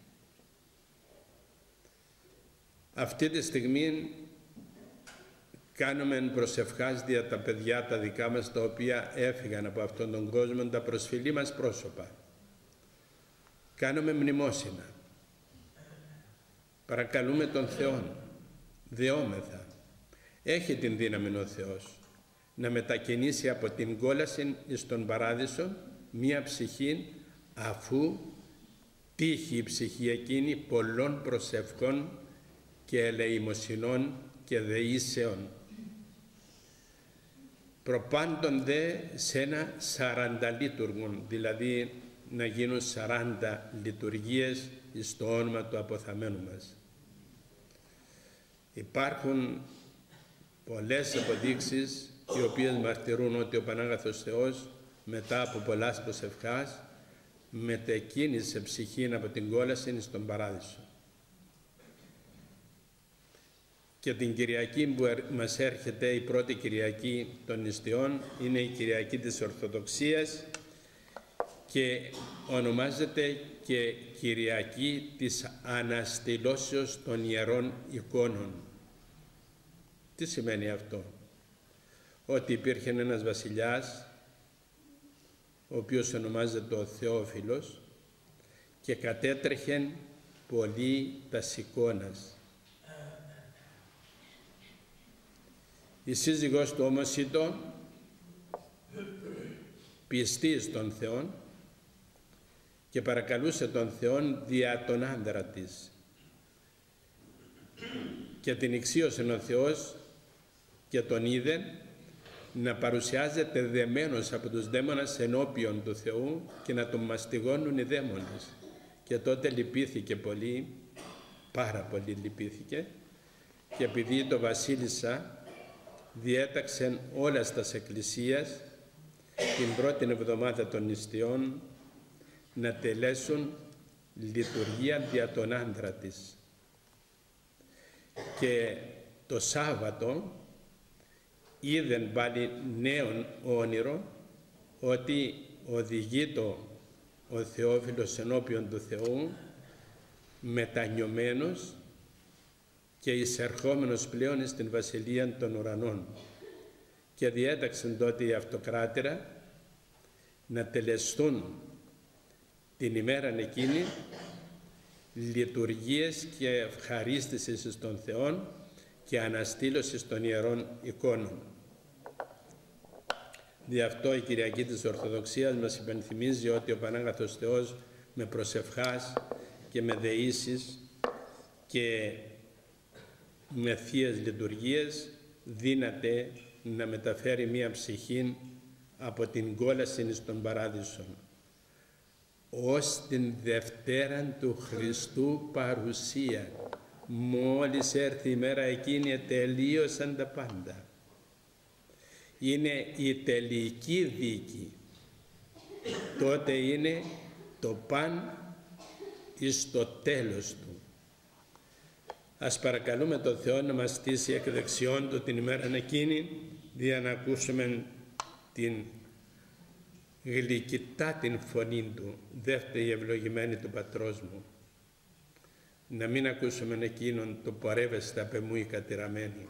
Αυτή τη στιγμή κάνουμε προσευχάς δια τα παιδιά τα δικά μας, τα οποία έφυγαν από αυτόν τον κόσμο, τα προσφυλή μας πρόσωπα. Κάνουμε μνημόσυνα. Παρακαλούμε τον Θεό, δεόμεθα. Έχει την δύναμη ο Θεός να μετακινήσει από την κόλαση στον παράδεισο μία ψυχή, αφού τύχει η ψυχή εκείνη πολλών προσευχών και ελεημοσυνών και δεήσεων. Προπάντων δε σε ένα σαρανταλίτουργον, δηλαδή να γίνουν σαράντα λειτουργίες στο όνομα του αποθαμένου μας. Υπάρχουν πολλές αποδείξεις οι οποίες μαρτυρούν ότι ο Πανάγαθος Θεός μετά από πολλάς προσευχάς μετεκίνησε ψυχήν από την κόλαση στον παράδεισο. Και την Κυριακή που μας έρχεται, η πρώτη Κυριακή των νηστειών, είναι η Κυριακή της Ορθοδοξίας και ονομάζεται και Κυριακή της Αναστηλώσεως των Ιερών Εικόνων. Τι σημαίνει αυτό? Ότι υπήρχε ένας βασιλιάς, ο οποίος ονομάζεται ο Θεόφιλος, και κατέτρεχε πολύ τας εικόνας. Η σύζυγός του όμως ήταν πιστή στον Θεό και παρακαλούσε τον Θεό δια τον άντρα της. Και την ηξίωσε ο Θεός και τον είδε να παρουσιάζεται δεμένος από τους δαίμονες ενώπιον του Θεού και να τον μαστιγώνουν οι δαίμονες. Και τότε λυπήθηκε πολύ, πάρα πολύ λυπήθηκε, και επειδή το βασίλισσα διέταξε όλα στα εκκλησίας την πρώτη εβδομάδα των νηστειών να τελέσουν λειτουργία δια τον άντρα της. Και το Σάββατο είδεν πάλι νέον όνειρο ότι οδηγεί το ο Θεόφιλος ενώπιον του Θεού μετανιωμένος και εισερχόμενος πλέον στην Βασιλεία των Ουρανών, και διέταξαν τότε η αυτοκράτηρα να τελεστούν την ημέρα εκείνη λειτουργίες και ευχαρίστησης των Θεών και αναστήλωσης των Ιερών Εικόνων. Δι' αυτό η Κυριακή της Ορθοδοξίας μας υπενθυμίζει ότι ο Πανάγαθος Θεός με προσευχάς και με δεήσεις και με θείες λειτουργίες δύναται να μεταφέρει μία ψυχή από την κόλαση στον παράδεισο ως την Δευτέρα του Χριστού παρουσία. Μόλις έρθει η μέρα εκείνη τελείωσαν τα πάντα. Είναι η τελική δίκη. Τότε είναι το παν εις το τέλος του. Ας παρακαλούμε τον Θεό να μας στήσει εκ δεξιών Του την ημέρα εκείνη, για να ακούσουμε την γλυκητά την φωνή Του, δεύτερη η ευλογημένη του Πατρός μου. Να μην ακούσουμε εκείνον το πορεύεστε απ' εμού οι κατηραμένοι.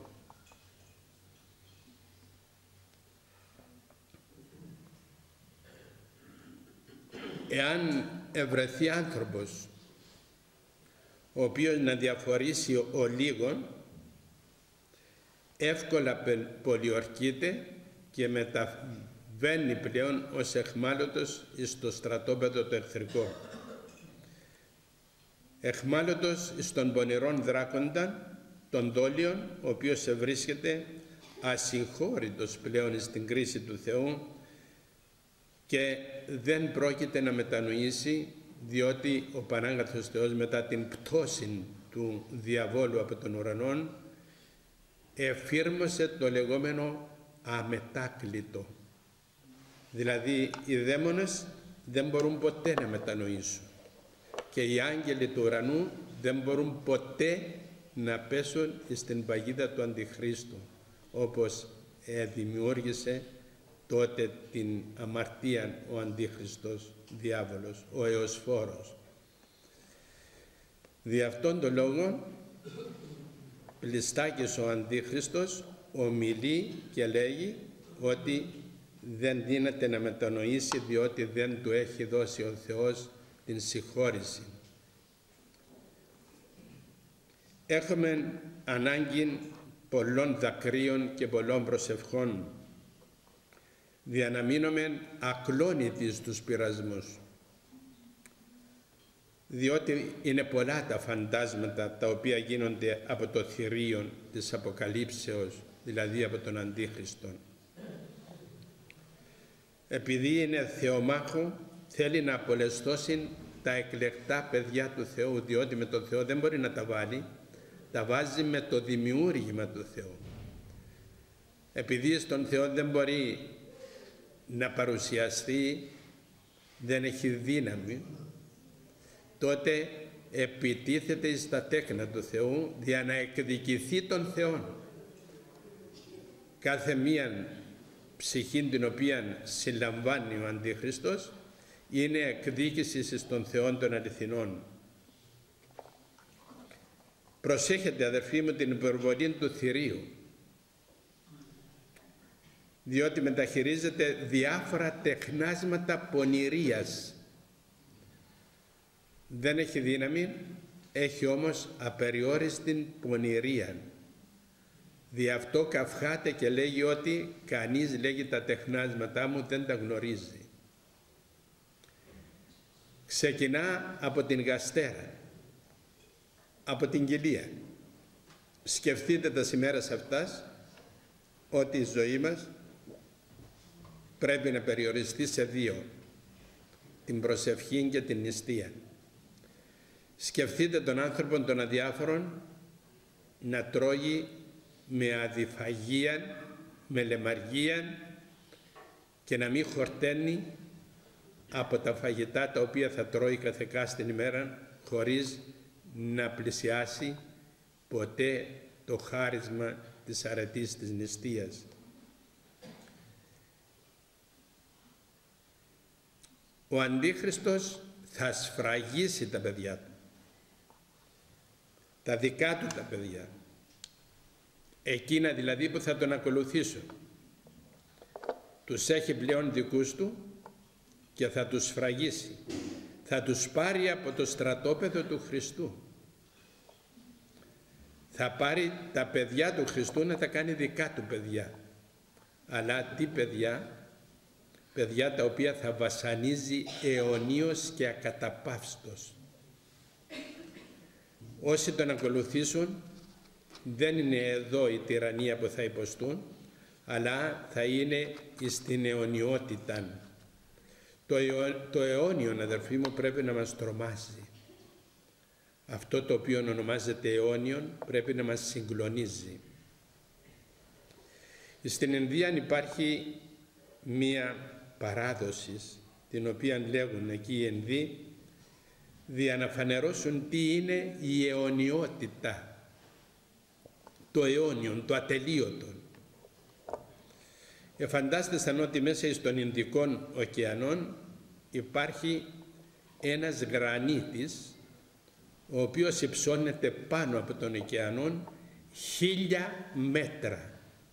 Εάν ευρεθεί άνθρωπος ο οποίος να διαφορήσει ο λίγον, εύκολα πολιορκείται και μεταβαίνει πλέον ως εχμάλωτος εις το στρατόπεδο το εχθρικό. εχμάλωτος εις των πονηρών δράκοντα, των δόλιων, ο οποίος ευρίσκεται ασυγχώρητος πλέον στην κρίση του Θεού και δεν πρόκειται να μετανοήσει, διότι ο Πανάγαθος Θεός μετά την πτώση του διαβόλου από τον ουρανό εφήρμοσε το λεγόμενο αμετάκλητο. Δηλαδή οι δαίμονες δεν μπορούν ποτέ να μετανοήσουν και οι άγγελοι του ουρανού δεν μπορούν ποτέ να πέσουν στην παγίδα του Αντιχρίστου, όπως δημιούργησε τότε την αμαρτία ο Αντίχριστος διάβολος, ο εωσφόρος. Δι' αυτόν τον λόγο Πλιστάκης ο Αντίχριστος ομιλεί και λέγει ότι δεν δύναται να μετανοήσει, διότι δεν του έχει δώσει ο Θεός την συγχώρηση. Έχουμε ανάγκη πολλών δακρύων και πολλών προσευχών, δια να μείνουμε ακλόνητοι στους πειρασμούς, διότι είναι πολλά τα φαντάσματα τα οποία γίνονται από το θηρίο της Αποκαλύψεως, δηλαδή από τον Αντίχριστον. Επειδή είναι θεομάχο, θέλει να απολεστώσει τα εκλεκτά παιδιά του Θεού, διότι με τον Θεό δεν μπορεί να τα βάλει, τα βάζει με το δημιούργημα του Θεού. Επειδή στον Θεό δεν μπορεί να παρουσιαστεί, δεν έχει δύναμη, τότε επιτίθεται στα τέκνα του Θεού για να εκδικηθεί τον Θεό. Κάθε μία ψυχή την οποία συλλαμβάνει ο Αντίχριστος είναι εκδίκηση στον Θεό των αληθινών. Προσέχετε αδερφοί μου την υπερβολή του θηρίου, διότι μεταχειρίζεται διάφορα τεχνάσματα πονηρίας. Δεν έχει δύναμη, έχει όμως απεριόριστη πονηρία. Δι' αυτό καυχάται και λέγει ότι κανείς, λέγει, τα τεχνάσματά μου δεν τα γνωρίζει. Ξεκινά από την γαστέρα, από την κοιλία. Σκεφτείτε τα ημέρας αυτάς ότι η ζωή μας πρέπει να περιοριστεί σε δύο, την προσευχή και την νηστεία. Σκεφτείτε τον άνθρωπο των αδιάφορων να τρώγει με αδιφαγία, με λεμαργία και να μην χορταίνει από τα φαγητά τα οποία θα τρώει κάθε κάστην ημέρα, χωρίς να πλησιάσει ποτέ το χάρισμα της αρετής της νηστείας. Ο Αντίχριστος θα σφραγίσει τα παιδιά του, τα δικά του τα παιδιά, εκείνα δηλαδή που θα τον ακολουθήσουν. Τους έχει πλέον δικούς του και θα τους σφραγίσει. Θα τους πάρει από το στρατόπεδο του Χριστού. Θα πάρει τα παιδιά του Χριστού να τα κάνει δικά του παιδιά. Αλλά τι παιδιά? Παιδιά τα οποία θα βασανίζει αιωνίως και ακαταπαύστος. Όσοι τον ακολουθήσουν δεν είναι εδώ η τυραννία που θα υποστούν, αλλά θα είναι στην αιωνιότητα. Το, αιω... το αιώνιον, αδερφοί μου, πρέπει να μας τρομάζει. Αυτό το οποίο ονομάζεται αιώνιον πρέπει να μας συγκλονίζει. Στην Ινδία υπάρχει μία παράδοση, την οποία λέγουν εκεί οι Ινδοί, δια να φανερώσουν τι είναι η αιωνιότητα, το αιώνιον, το ατελείωτο. Εφαντάστησαν ότι μέσα στον Ινδικών ωκεανών υπάρχει ένας γρανίτης, ο οποίος υψώνεται πάνω από τον ωκεανό χίλια μέτρα.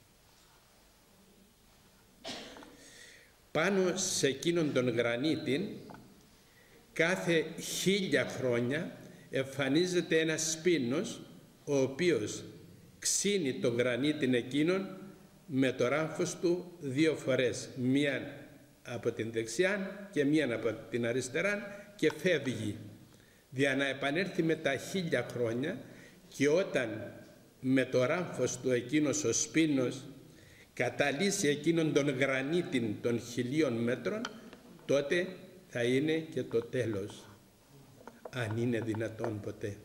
Πάνω σε εκείνον τον γρανίτη κάθε χίλια χρόνια εμφανίζεται ένας σπίνος, ο οποίος ξύνει τον γρανίτη εκείνον με το ράμφος του δύο φορές, μία από την δεξιά και μία από την αριστερά, και φεύγει. για να επανέλθει με τα χίλια χρόνια, και όταν με το ράμφος του εκείνος ο σπίνος καταλύσει εκείνον τον γρανίτιν των χιλίων μέτρων, τότε θα είναι και το τέλος, αν είναι δυνατόν ποτέ.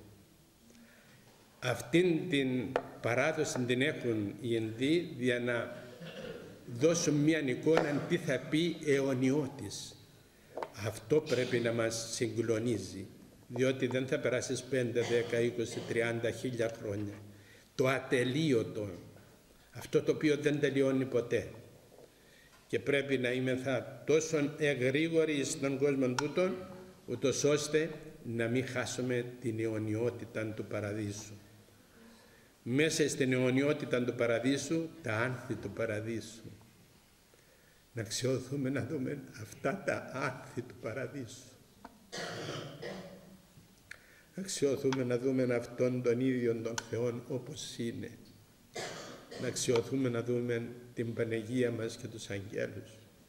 Αυτήν την παράδοση την έχουν οι Ινδοί για να δώσουν μια εικόνα τι θα πει αιωνιώτης. Αυτό πρέπει να μας συγκλονίζει, διότι δεν θα περάσεις πέντε, δέκα, είκοσι, τριάντα, χίλια χρόνια. Το ατελείωτο, αυτό το οποίο δεν τελειώνει ποτέ. Και πρέπει να είμεθα τόσο εγρήγοροι στον κόσμο τούτον, ούτως ώστε να μην χάσουμε την αιωνιότητα του παραδείσου. Μέσα στην αιωνιότητα του παραδείσου, τα άνθη του παραδείσου. Να αξιώθουμε να δούμε αυτά τα άνθη του παραδείσου. Να αξιώθουμε να δούμε αυτόν τον ίδιο τον Θεόν όπως είναι. Να αξιώθουμε να δούμε την Παναγία μας και τους αγγέλους.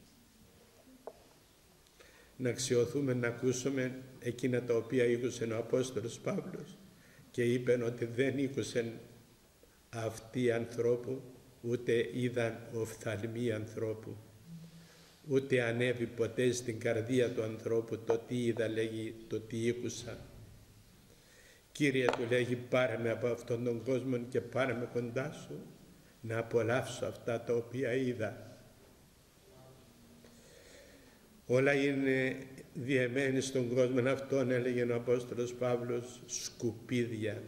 Να αξιώθουμε να ακούσουμε εκείνα τα οποία ήκουσε ο Απόστολος Παύλος και είπε ότι δεν ήκουσεν αυτοί ανθρώπου, ούτε είδαν οφθαλμοί ανθρώπου, ούτε ανέβη ποτέ στην καρδία του ανθρώπου το τι είδα, λέγει, το τι ήκουσα. Κύριε, του λέγει, πάρε με από αυτόν τον κόσμο και πάρε με κοντά σου να απολαύσω αυτά τα οποία είδα. Όλα είναι διεμένοι στον κόσμο αυτόν, έλεγε ο Απόστολος Παύλος, σκουπίδια.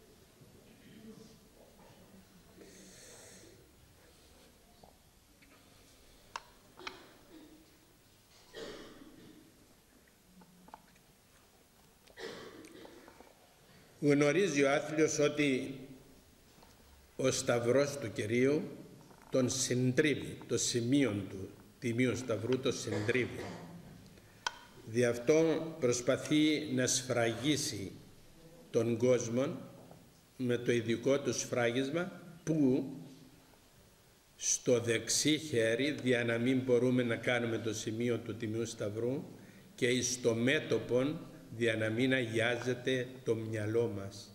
Γνωρίζει ο άθλιος ότι ο σταυρός του Κυρίου τον συντρίβει, το σημείο του τιμίου σταυρού το συντρίβει. Δι' αυτό προσπαθεί να σφραγίσει τον κόσμο με το ειδικό του σφράγισμα, που στο δεξί χέρι, για να μην μπορούμε να κάνουμε το σημείο του τιμίου σταυρού, και στο μέτωπον, για να μην αγιάζεται το μυαλό μας.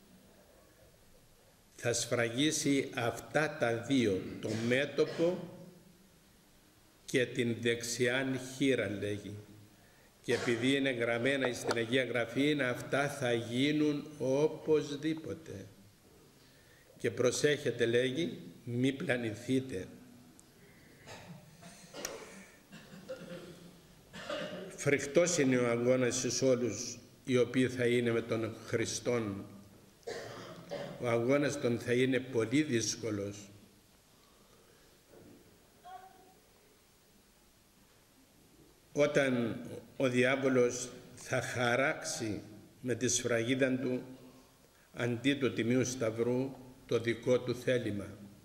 Θα σφραγίσει αυτά τα δύο, το μέτωπο και την δεξιάν χείρα, λέγει. Και επειδή είναι γραμμένα στην Αγία Γραφή, αυτά θα γίνουν οπωσδήποτε. Και προσέχετε, λέγει, μη πλανηθείτε. Φρικτός είναι ο αγώνας στους όλους οι οποίοι θα είναι με τον Χριστόν. Ο αγώνας των θα είναι πολύ δύσκολος. Όταν ο διάβολος θα χαράξει με τη σφραγίδα του αντί του τιμίου σταυρού το δικό του θέλημα.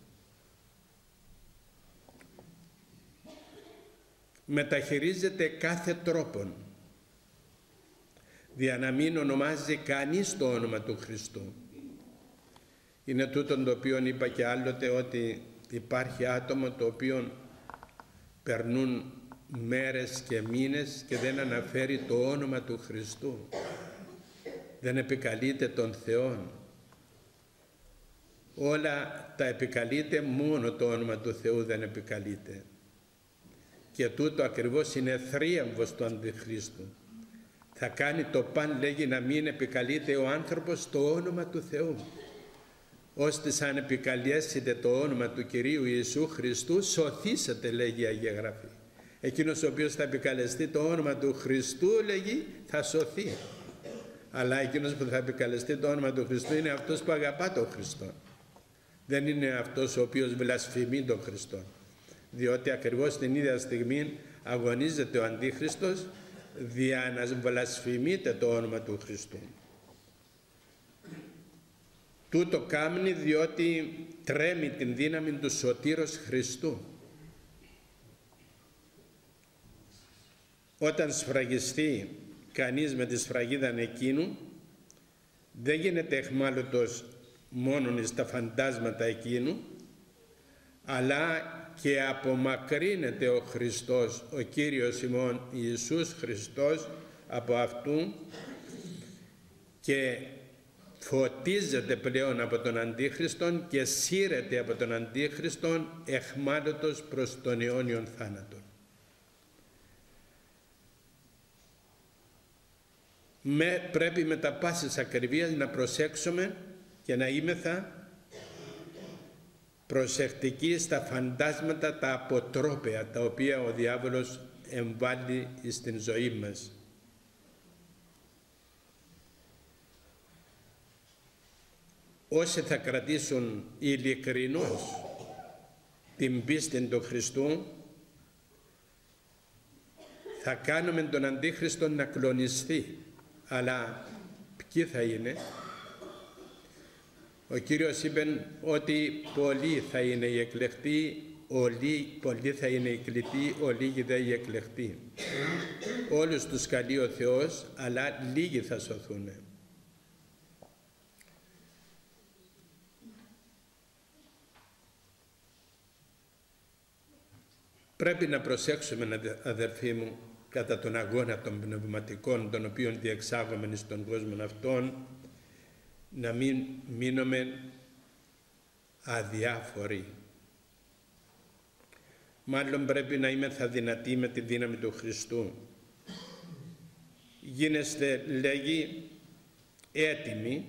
Μεταχειρίζεται κάθε τρόπον δια να μην ονομάζει κανείς το όνομα του Χριστού. Είναι τούτον το οποίο είπα και άλλοτε, ότι υπάρχει άτομο το οποίο περνούν μέρες και μήνες και δεν αναφέρει το όνομα του Χριστού. Δεν επικαλείται τον Θεόν. Όλα τα επικαλείται, μόνο το όνομα του Θεού δεν επικαλείται. Και τούτο ακριβώς είναι θρίαμβος του Αντιχρίστου. Θα κάνει το παν, λέγει, να μην επικαλείται ο άνθρωπος το όνομα του Θεού. Ώστε σαν επικαλέσετε το όνομα του Κυρίου Ιησού Χριστού, σωθήσετε, λέγει η Αγία Γραφή. Εκείνος ο οποίος θα επικαλεστεί το όνομα του Χριστού, λέγει, θα σωθεί. Αλλά εκείνος που θα επικαλεστεί το όνομα του Χριστού είναι αυτός που αγαπά τον Χριστό. Δεν είναι αυτός ο οποίος βλασφημεί τον Χριστό. Διότι ακριβώς την ίδια στιγμή αγωνίζεται ο Αντίχριστος δια να βλασφημείται το όνομα του Χριστού. Τούτο κάμνει διότι τρέμει την δύναμη του Σωτήρος Χριστού. Όταν σφραγιστεί κανείς με τη σφραγίδα εκείνου, δεν γίνεται εχμάλωτος μόνον στα φαντάσματα εκείνου, αλλά και απομακρύνεται ο Χριστός, ο Κύριος ημών Ιησούς Χριστός, από αυτού και φωτίζεται πλέον από τον Αντίχριστον και σύρεται από τον Αντίχριστον εχμάλωτος προς τον αιώνιον θάνατο. Με, πρέπει με τα πάσης ακριβίας να προσέξουμε και να είμεθα προσεκτικοί στα φαντάσματα τα αποτρόπαια τα οποία ο διάβολος εμβάλλει στην ζωή μας. Όσοι θα κρατήσουν ειλικρινώς την πίστη του Χριστού, θα κάνουμε τον Αντίχριστο να κλονιστεί. Αλλά ποιοι θα είναι? Ο Κύριος είπε ότι πολλοί θα είναι οι εκλεκτοί, πολλοί θα είναι οι κλητοί, ο λίγοι δε οι εκλεκτοί. Όλους τους καλεί ο Θεός, αλλά λίγοι θα σωθούν. Πρέπει να προσέξουμε, αδερφοί μου, κατά τον αγώνα των πνευματικών, τον οποίον διεξάγουμε στον κόσμο αυτόν, να μην μείνουμε αδιάφοροι. Μάλλον πρέπει να είμαστε δυνατοί με τη δύναμη του Χριστού. Γίνεστε, λέγει, έτοιμοι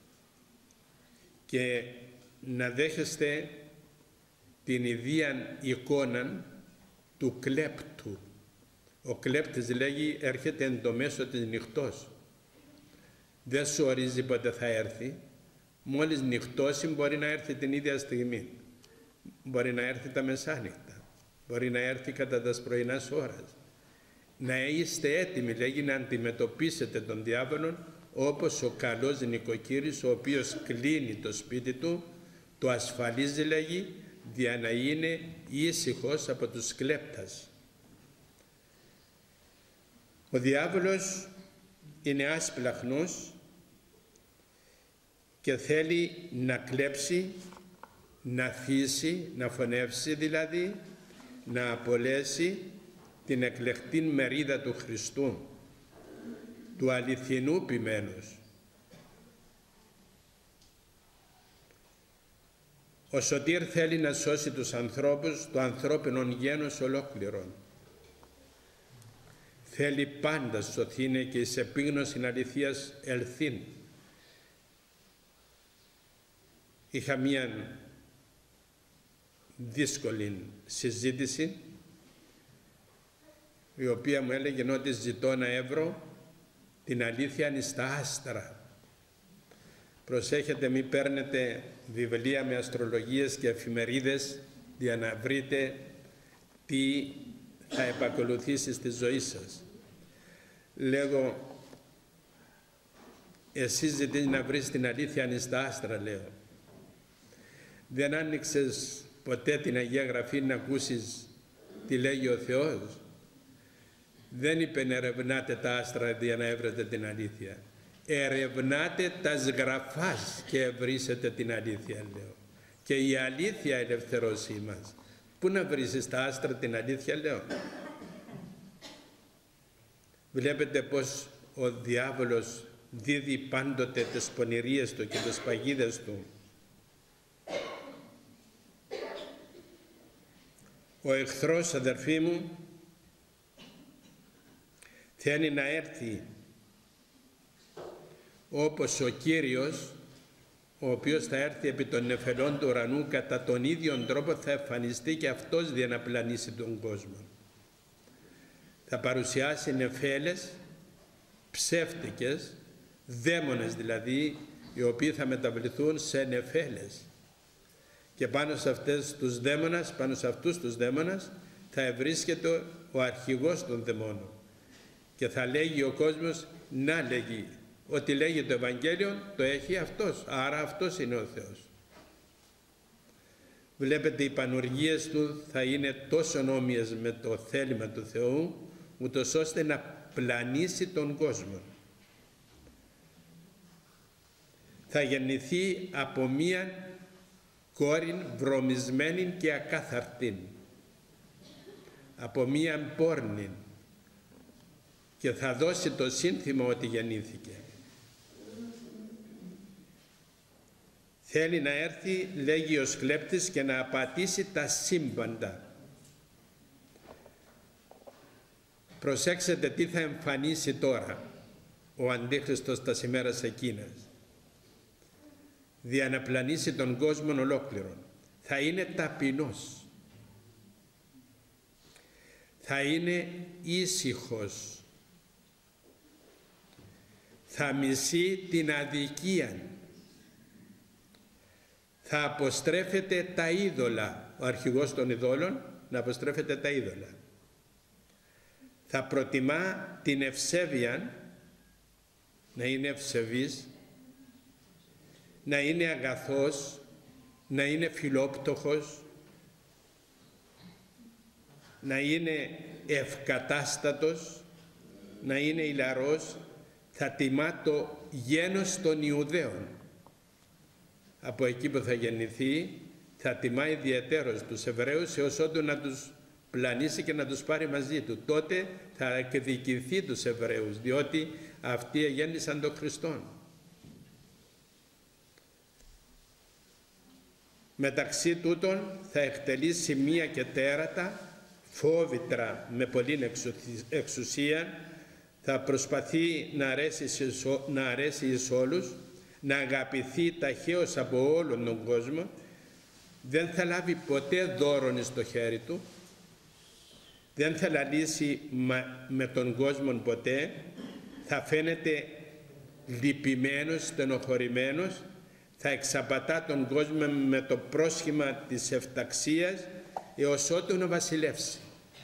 και να δέχεστε την ιδία εικόνα του κλέπτου. Ο κλέπτης, λέγει, έρχεται εν το μέσο της νυχτός. Δεν σου ορίζει πότε θα έρθει. Μόλις νυχτώσει μπορεί να έρθει την ίδια στιγμή. Μπορεί να έρθει τα μεσάνυχτα. Μπορεί να έρθει κατά τα πρωινάς ώρας. Να είστε έτοιμοι, λέγει, να αντιμετωπίσετε τον διάβολο όπως ο καλός νοικοκύρης, ο οποίος κλείνει το σπίτι του, το ασφαλίζει, λέγει, για να είναι ήσυχος από τους κλέπτας. Ο διάβολος είναι άσπλαχνος και θέλει να κλέψει, να θύσει, να φωνεύσει δηλαδή, να απολέσει την εκλεκτή μερίδα του Χριστού, του αληθινού ποιμένους. Ο Σωτήρ θέλει να σώσει τους ανθρώπους, το ανθρώπινο γένος ολόκληρον. Θέλει πάντα σωθήνε και εις επίγνωσιν αληθείας ελθύν. Είχα μία δύσκολη συζήτηση, η οποία μου έλεγε ότι ζητώ να έβρω την αλήθεια είναι στα άστρα. Προσέχετε, μην παίρνετε βιβλία με αστρολογίες και εφημερίδες για να βρείτε τι θα επακολουθήσει στη ζωή σας. Λέγω, εσύ ζητείς να βρεις την αλήθεια είναι στα άστρα, λέω. Δεν άνοιξες ποτέ την Αγία Γραφή να ακούσεις τι λέγει ο Θεός? Δεν είπε να ερευνάτε τα άστρα για να έβρετε την αλήθεια. Ερευνάτε τα σγραφάς και ευρύσετε την αλήθεια, λέω. Και η αλήθεια ελευθερώσει μας. Πού να βρεις τα άστρα την αλήθεια, λέω? Βλέπετε πως ο διάβολος δίδει πάντοτε τις πονηρίες του και τις παγίδες του. Ο εχθρός, αδερφοί μου, θέλει να έρθει όπως ο Κύριος, ο οποίος θα έρθει επί των νεφελών του ουρανού, κατά τον ίδιο τρόπο θα εμφανιστεί και αυτός για να πλανήσει τον κόσμο. Θα παρουσιάσει νεφέλες ψεύτικες, δαίμονες δηλαδή, οι οποίοι θα μεταβληθούν σε νεφέλες. Και πάνω σε αυτές τους δαίμονες, πάνω σε αυτούς τους δαίμονες θα ευρίσκεται ο αρχηγός των δαιμόνων. Και θα λέγει ο κόσμος, να λέγει, ότι λέγει το Ευαγγέλιο το έχει αυτός, άρα αυτός είναι ο Θεός. Βλέπετε, οι πανουργίες του θα είναι τόσο όμοιες με το θέλημα του Θεού, ούτως ώστε να πλανήσει τον κόσμο. Θα γεννηθεί από μία κόρη βρωμισμένη και ακάθαρτη, από μία πόρνη, και θα δώσει το σύνθημα ότι γεννήθηκε. Θέλει να έρθει, λέγει ο σκλέπτης, και να απατήσει τα σύμπαντα. Προσέξτε τι θα εμφανίσει τώρα ο Αντίχριστος τας ημέρας εκείνας. Διαναπλανήσει τον κόσμο ολόκληρον. Θα είναι ταπεινός. Θα είναι ήσυχος. Θα μισεί την αδικία. Θα αποστρέφεται τα είδωλα. Ο αρχηγός των ειδόλων να αποστρέφεται τα είδωλα. Θα προτιμά την ευσέβεια, να είναι ευσεβής, να είναι αγαθός, να είναι φιλόπτωχος, να είναι ευκατάστατος, να είναι ηλαρός. Θα τιμά το γένος των Ιουδαίων. Από εκεί που θα γεννηθεί θα τιμά ιδιαιτέρως τους Εβραίους έως ότου να τους πλανήσει και να τους πάρει μαζί του. Τότε θα εκδικηθεί τους Εβραίους, διότι αυτοί εγέννησαν τον Χριστόν. Μεταξύ τούτων θα εκτελεί σημεία και τέρατα, φόβητρα με πολλήν εξουσία, θα προσπαθεί να αρέσει, να αρέσει εις όλους, να αγαπηθεί ταχαίως από όλον τον κόσμο, δεν θα λάβει ποτέ δώρον στο χέρι του, δεν θα λαλήσει με τον κόσμο ποτέ, θα φαίνεται λυπημένος, στενοχωρημένος, θα εξαπατά τον κόσμο με το πρόσχημα της ευταξίας έως ότου να βασιλεύσει.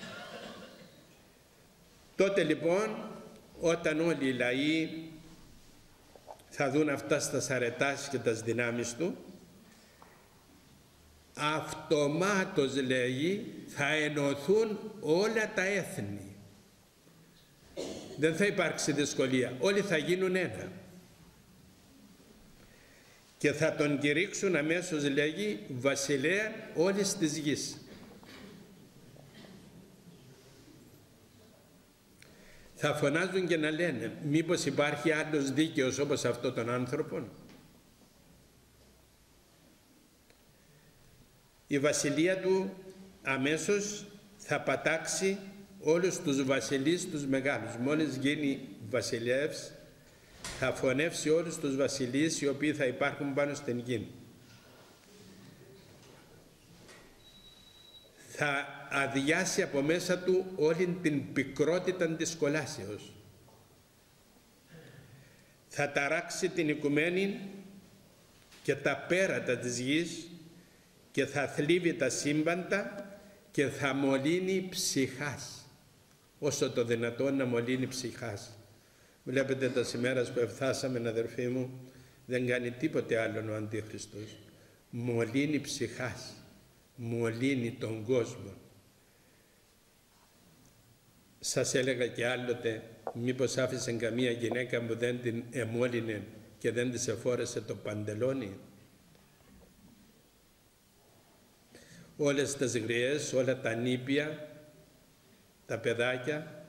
Τότε λοιπόν, όταν όλοι οι λαοί θα δουν αυτά στα σαρετάς και τα δυνάμεις του, αυτομάτως, λέγει, θα ενωθούν όλα τα έθνη. Δεν θα υπάρξει δυσκολία. Όλοι θα γίνουν ένα. Και θα τον κηρύξουν αμέσως, λέγει, βασιλέα όλης της γης. Θα φωνάζουν και να λένε, μήπως υπάρχει άλλος δίκαιος όπως αυτό των άνθρωπων. Η βασιλεία του αμέσως θα πατάξει όλους τους βασιλείς τους μεγάλους. Μόλις γίνει βασιλεύς, θα φωνεύσει όλους τους βασιλείς οι οποίοι θα υπάρχουν πάνω στην γη. Θα αδειάσει από μέσα του όλη την πικρότητα της κολάσεως. Θα ταράξει την οικουμένη και τα πέρατα της γης και θα θλίβει τα σύμπαντα και θα μολύνει ψυχάς, όσο το δυνατόν να μολύνει ψυχάς. Βλέπετε τα σημέρας που εφτάσαμε, αδερφοί μου, δεν κάνει τίποτε άλλο ο Αντίχριστος. Μολύνει ψυχάς, μολύνει τον κόσμο. Σας έλεγα και άλλοτε, μήπως άφησε καμία γυναίκα που δεν την εμόλυνε και δεν της εφόρεσε το παντελόνι. Όλες τις γριές, όλα τα νήπια, τα παιδάκια,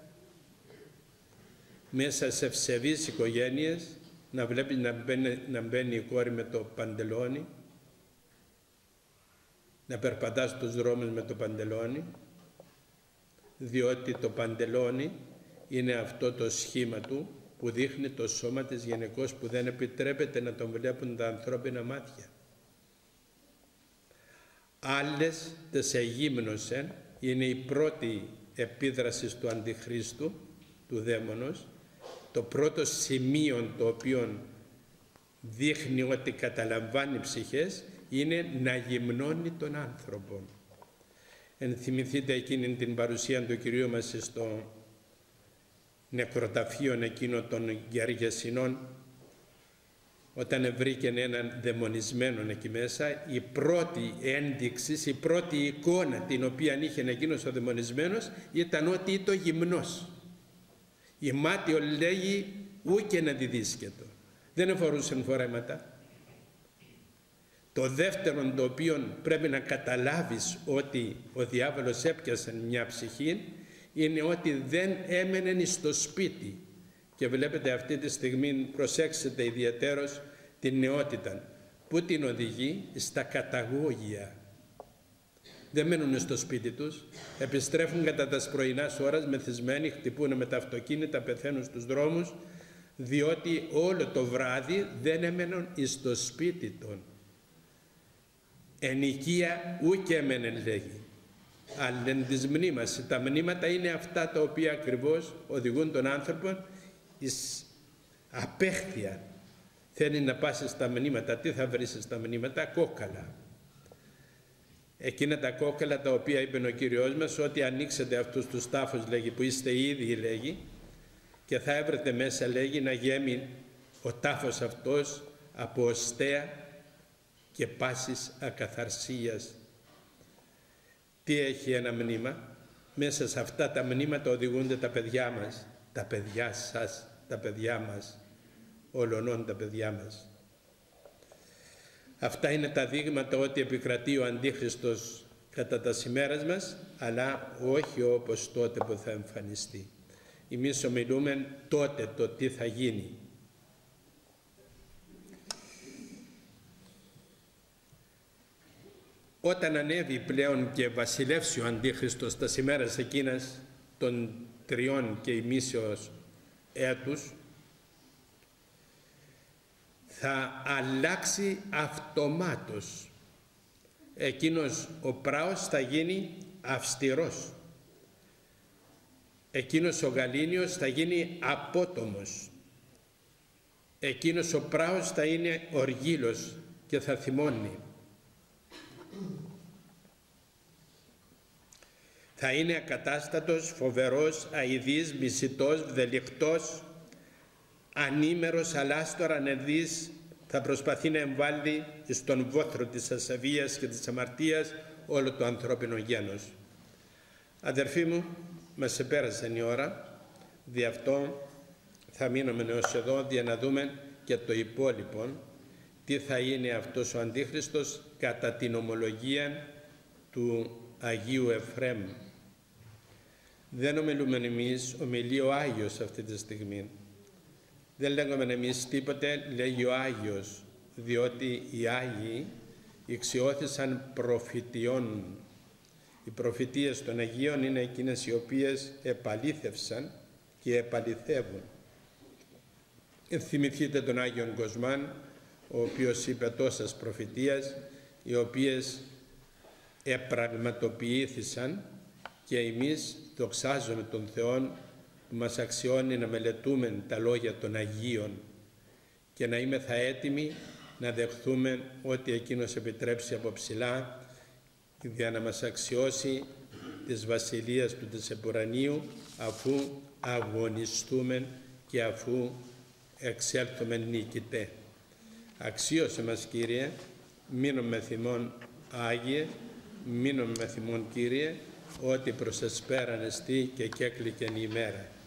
μέσα σε ευσεβείς οικογένειες, να βλέπει να μπαίνει, να μπαίνει η κόρη με το παντελόνι, να περπατά στους δρόμους με το παντελόνι, διότι το παντελόνι είναι αυτό το σχήμα του που δείχνει το σώμα της γυναικός, που δεν επιτρέπεται να τον βλέπουν τα ανθρώπινα μάτια. Άλλες τις εγύμνωσεν, είναι η πρώτη επίδραση του Αντιχρίστου, του δαίμονος, το πρώτο σημείο το οποίο δείχνει ότι καταλαμβάνει ψυχές είναι να γυμνώνει τον άνθρωπο. Ενθυμηθείτε εκείνη την παρουσία του Κυρίου μας στο νεκροταφείο εκείνο των Γεργεσινών, όταν βρήκε έναν δαιμονισμένο εκεί μέσα, η πρώτη ένδειξη, η πρώτη εικόνα την οποία είχε εκείνος ο δαιμονισμένος ήταν ότι ήταν γυμνός. Η μάτιο, λέγει, ούκε να τη δίσκετο. Δεν φορούσαν φορέματα. Το δεύτερο το οποίο πρέπει να καταλάβεις ότι ο διάβολος έπιασε μια ψυχή είναι ότι δεν έμενε στο σπίτι. Και βλέπετε αυτή τη στιγμή, προσέξτε ιδιαιτέρως την νεότητα. Πού την οδηγεί? Στα καταγόγια. Δεν μένουν στο σπίτι τους, επιστρέφουν κατά τα πρωινά ώρας μεθυσμένοι, χτυπούν με τα αυτοκίνητα, πεθαίνουν στους δρόμους, διότι όλο το βράδυ δεν έμεναν στο σπίτι των. Ενοικία ούκ έμενε, λέγει. Αλλά εν της μνήμας. Τα μνήματα είναι αυτά τα οποία ακριβώς οδηγούν τον άνθρωπο εις απέχθεια. Θέλει να πάσει στα μνήματα. Τι θα βρεις στα μνήματα? Κόκαλα. Εκείνα τα κόκαλα τα οποία είπε ο Κύριος μας, ότι ανοίξετε αυτούς τους τάφους, λέγει, που είστε ήδη, λέγει, και θα έβρετε μέσα, λέγει, να γέμει ο τάφος αυτός από οστέα και πάσης ακαθαρσίας. Τι έχει ένα μνήμα? Μέσα σε αυτά τα μνήματα οδηγούνται τα παιδιά μας, τα παιδιά σας, τα παιδιά μας, όλων τα παιδιά μας. Αυτά είναι τα δείγματα ότι επικρατεί ο Αντίχριστος κατά τα ημέρας μας, αλλά όχι όπως τότε που θα εμφανιστεί. Εμείς ομιλούμε τότε το τι θα γίνει. Όταν ανέβει πλέον και βασιλεύσει ο Αντίχριστος τα ημέρας εκείνας των τριών και ημίσεως έτους, θα αλλάξει αυτομάτως. Εκείνος ο πράος θα γίνει αυστηρός. Εκείνος ο γαλήνιος θα γίνει απότομος. Εκείνος ο πράος θα είναι οργύλος και θα θυμώνει. Θα είναι ακατάστατος, φοβερός, αηδής, μισητός, βδελιχτός, ανήμερος, αλάστορα, ανεδής, θα προσπαθεί να εμβάλει στον βόθρο της ασαβίας και της αμαρτίας όλο το ανθρώπινο γένος. Αδερφοί μου, μας επέρασε η ώρα, δι' αυτό θα μείνουμε έως εδώ για να δούμε και το υπόλοιπο, τι θα είναι αυτός ο Αντίχριστος κατά την ομολογία του Αγίου Εφραίμ. Δεν ομιλούμε εμείς, ομιλεί ο Άγιος αυτή τη στιγμή. Δεν λέγουμε εμείς τίποτε, λέγει ο Άγιος, διότι οι Άγιοι ηξιώθησαν προφητιών. Οι προφητείες των Αγίων είναι εκείνες οι οποίες επαλήθευσαν και επαληθεύουν. Θυμηθείτε τον Άγιον Κοσμάν, ο οποίος είπε τόσες προφητείες, οι οποίες επραγματοποιήθησαν, και εμείς δοξάζουμε τον Θεό που μας αξιώνει να μελετούμε τα λόγια των Αγίων και να είμεθα έτοιμοι να δεχθούμε ό,τι Εκείνος επιτρέψει από ψηλά, για να μας αξιώσει της Βασιλείας του της Επουρανίου, αφού αγωνιστούμε και αφού εξέλθουμε νικητέ. Αξίωσε μας, Κύριε, μείνω με θυμόν, Άγιε, μείνω με θυμόν, Κύριε, ότι προς εσπέραν εστί και κέκλικεν η ημέρα.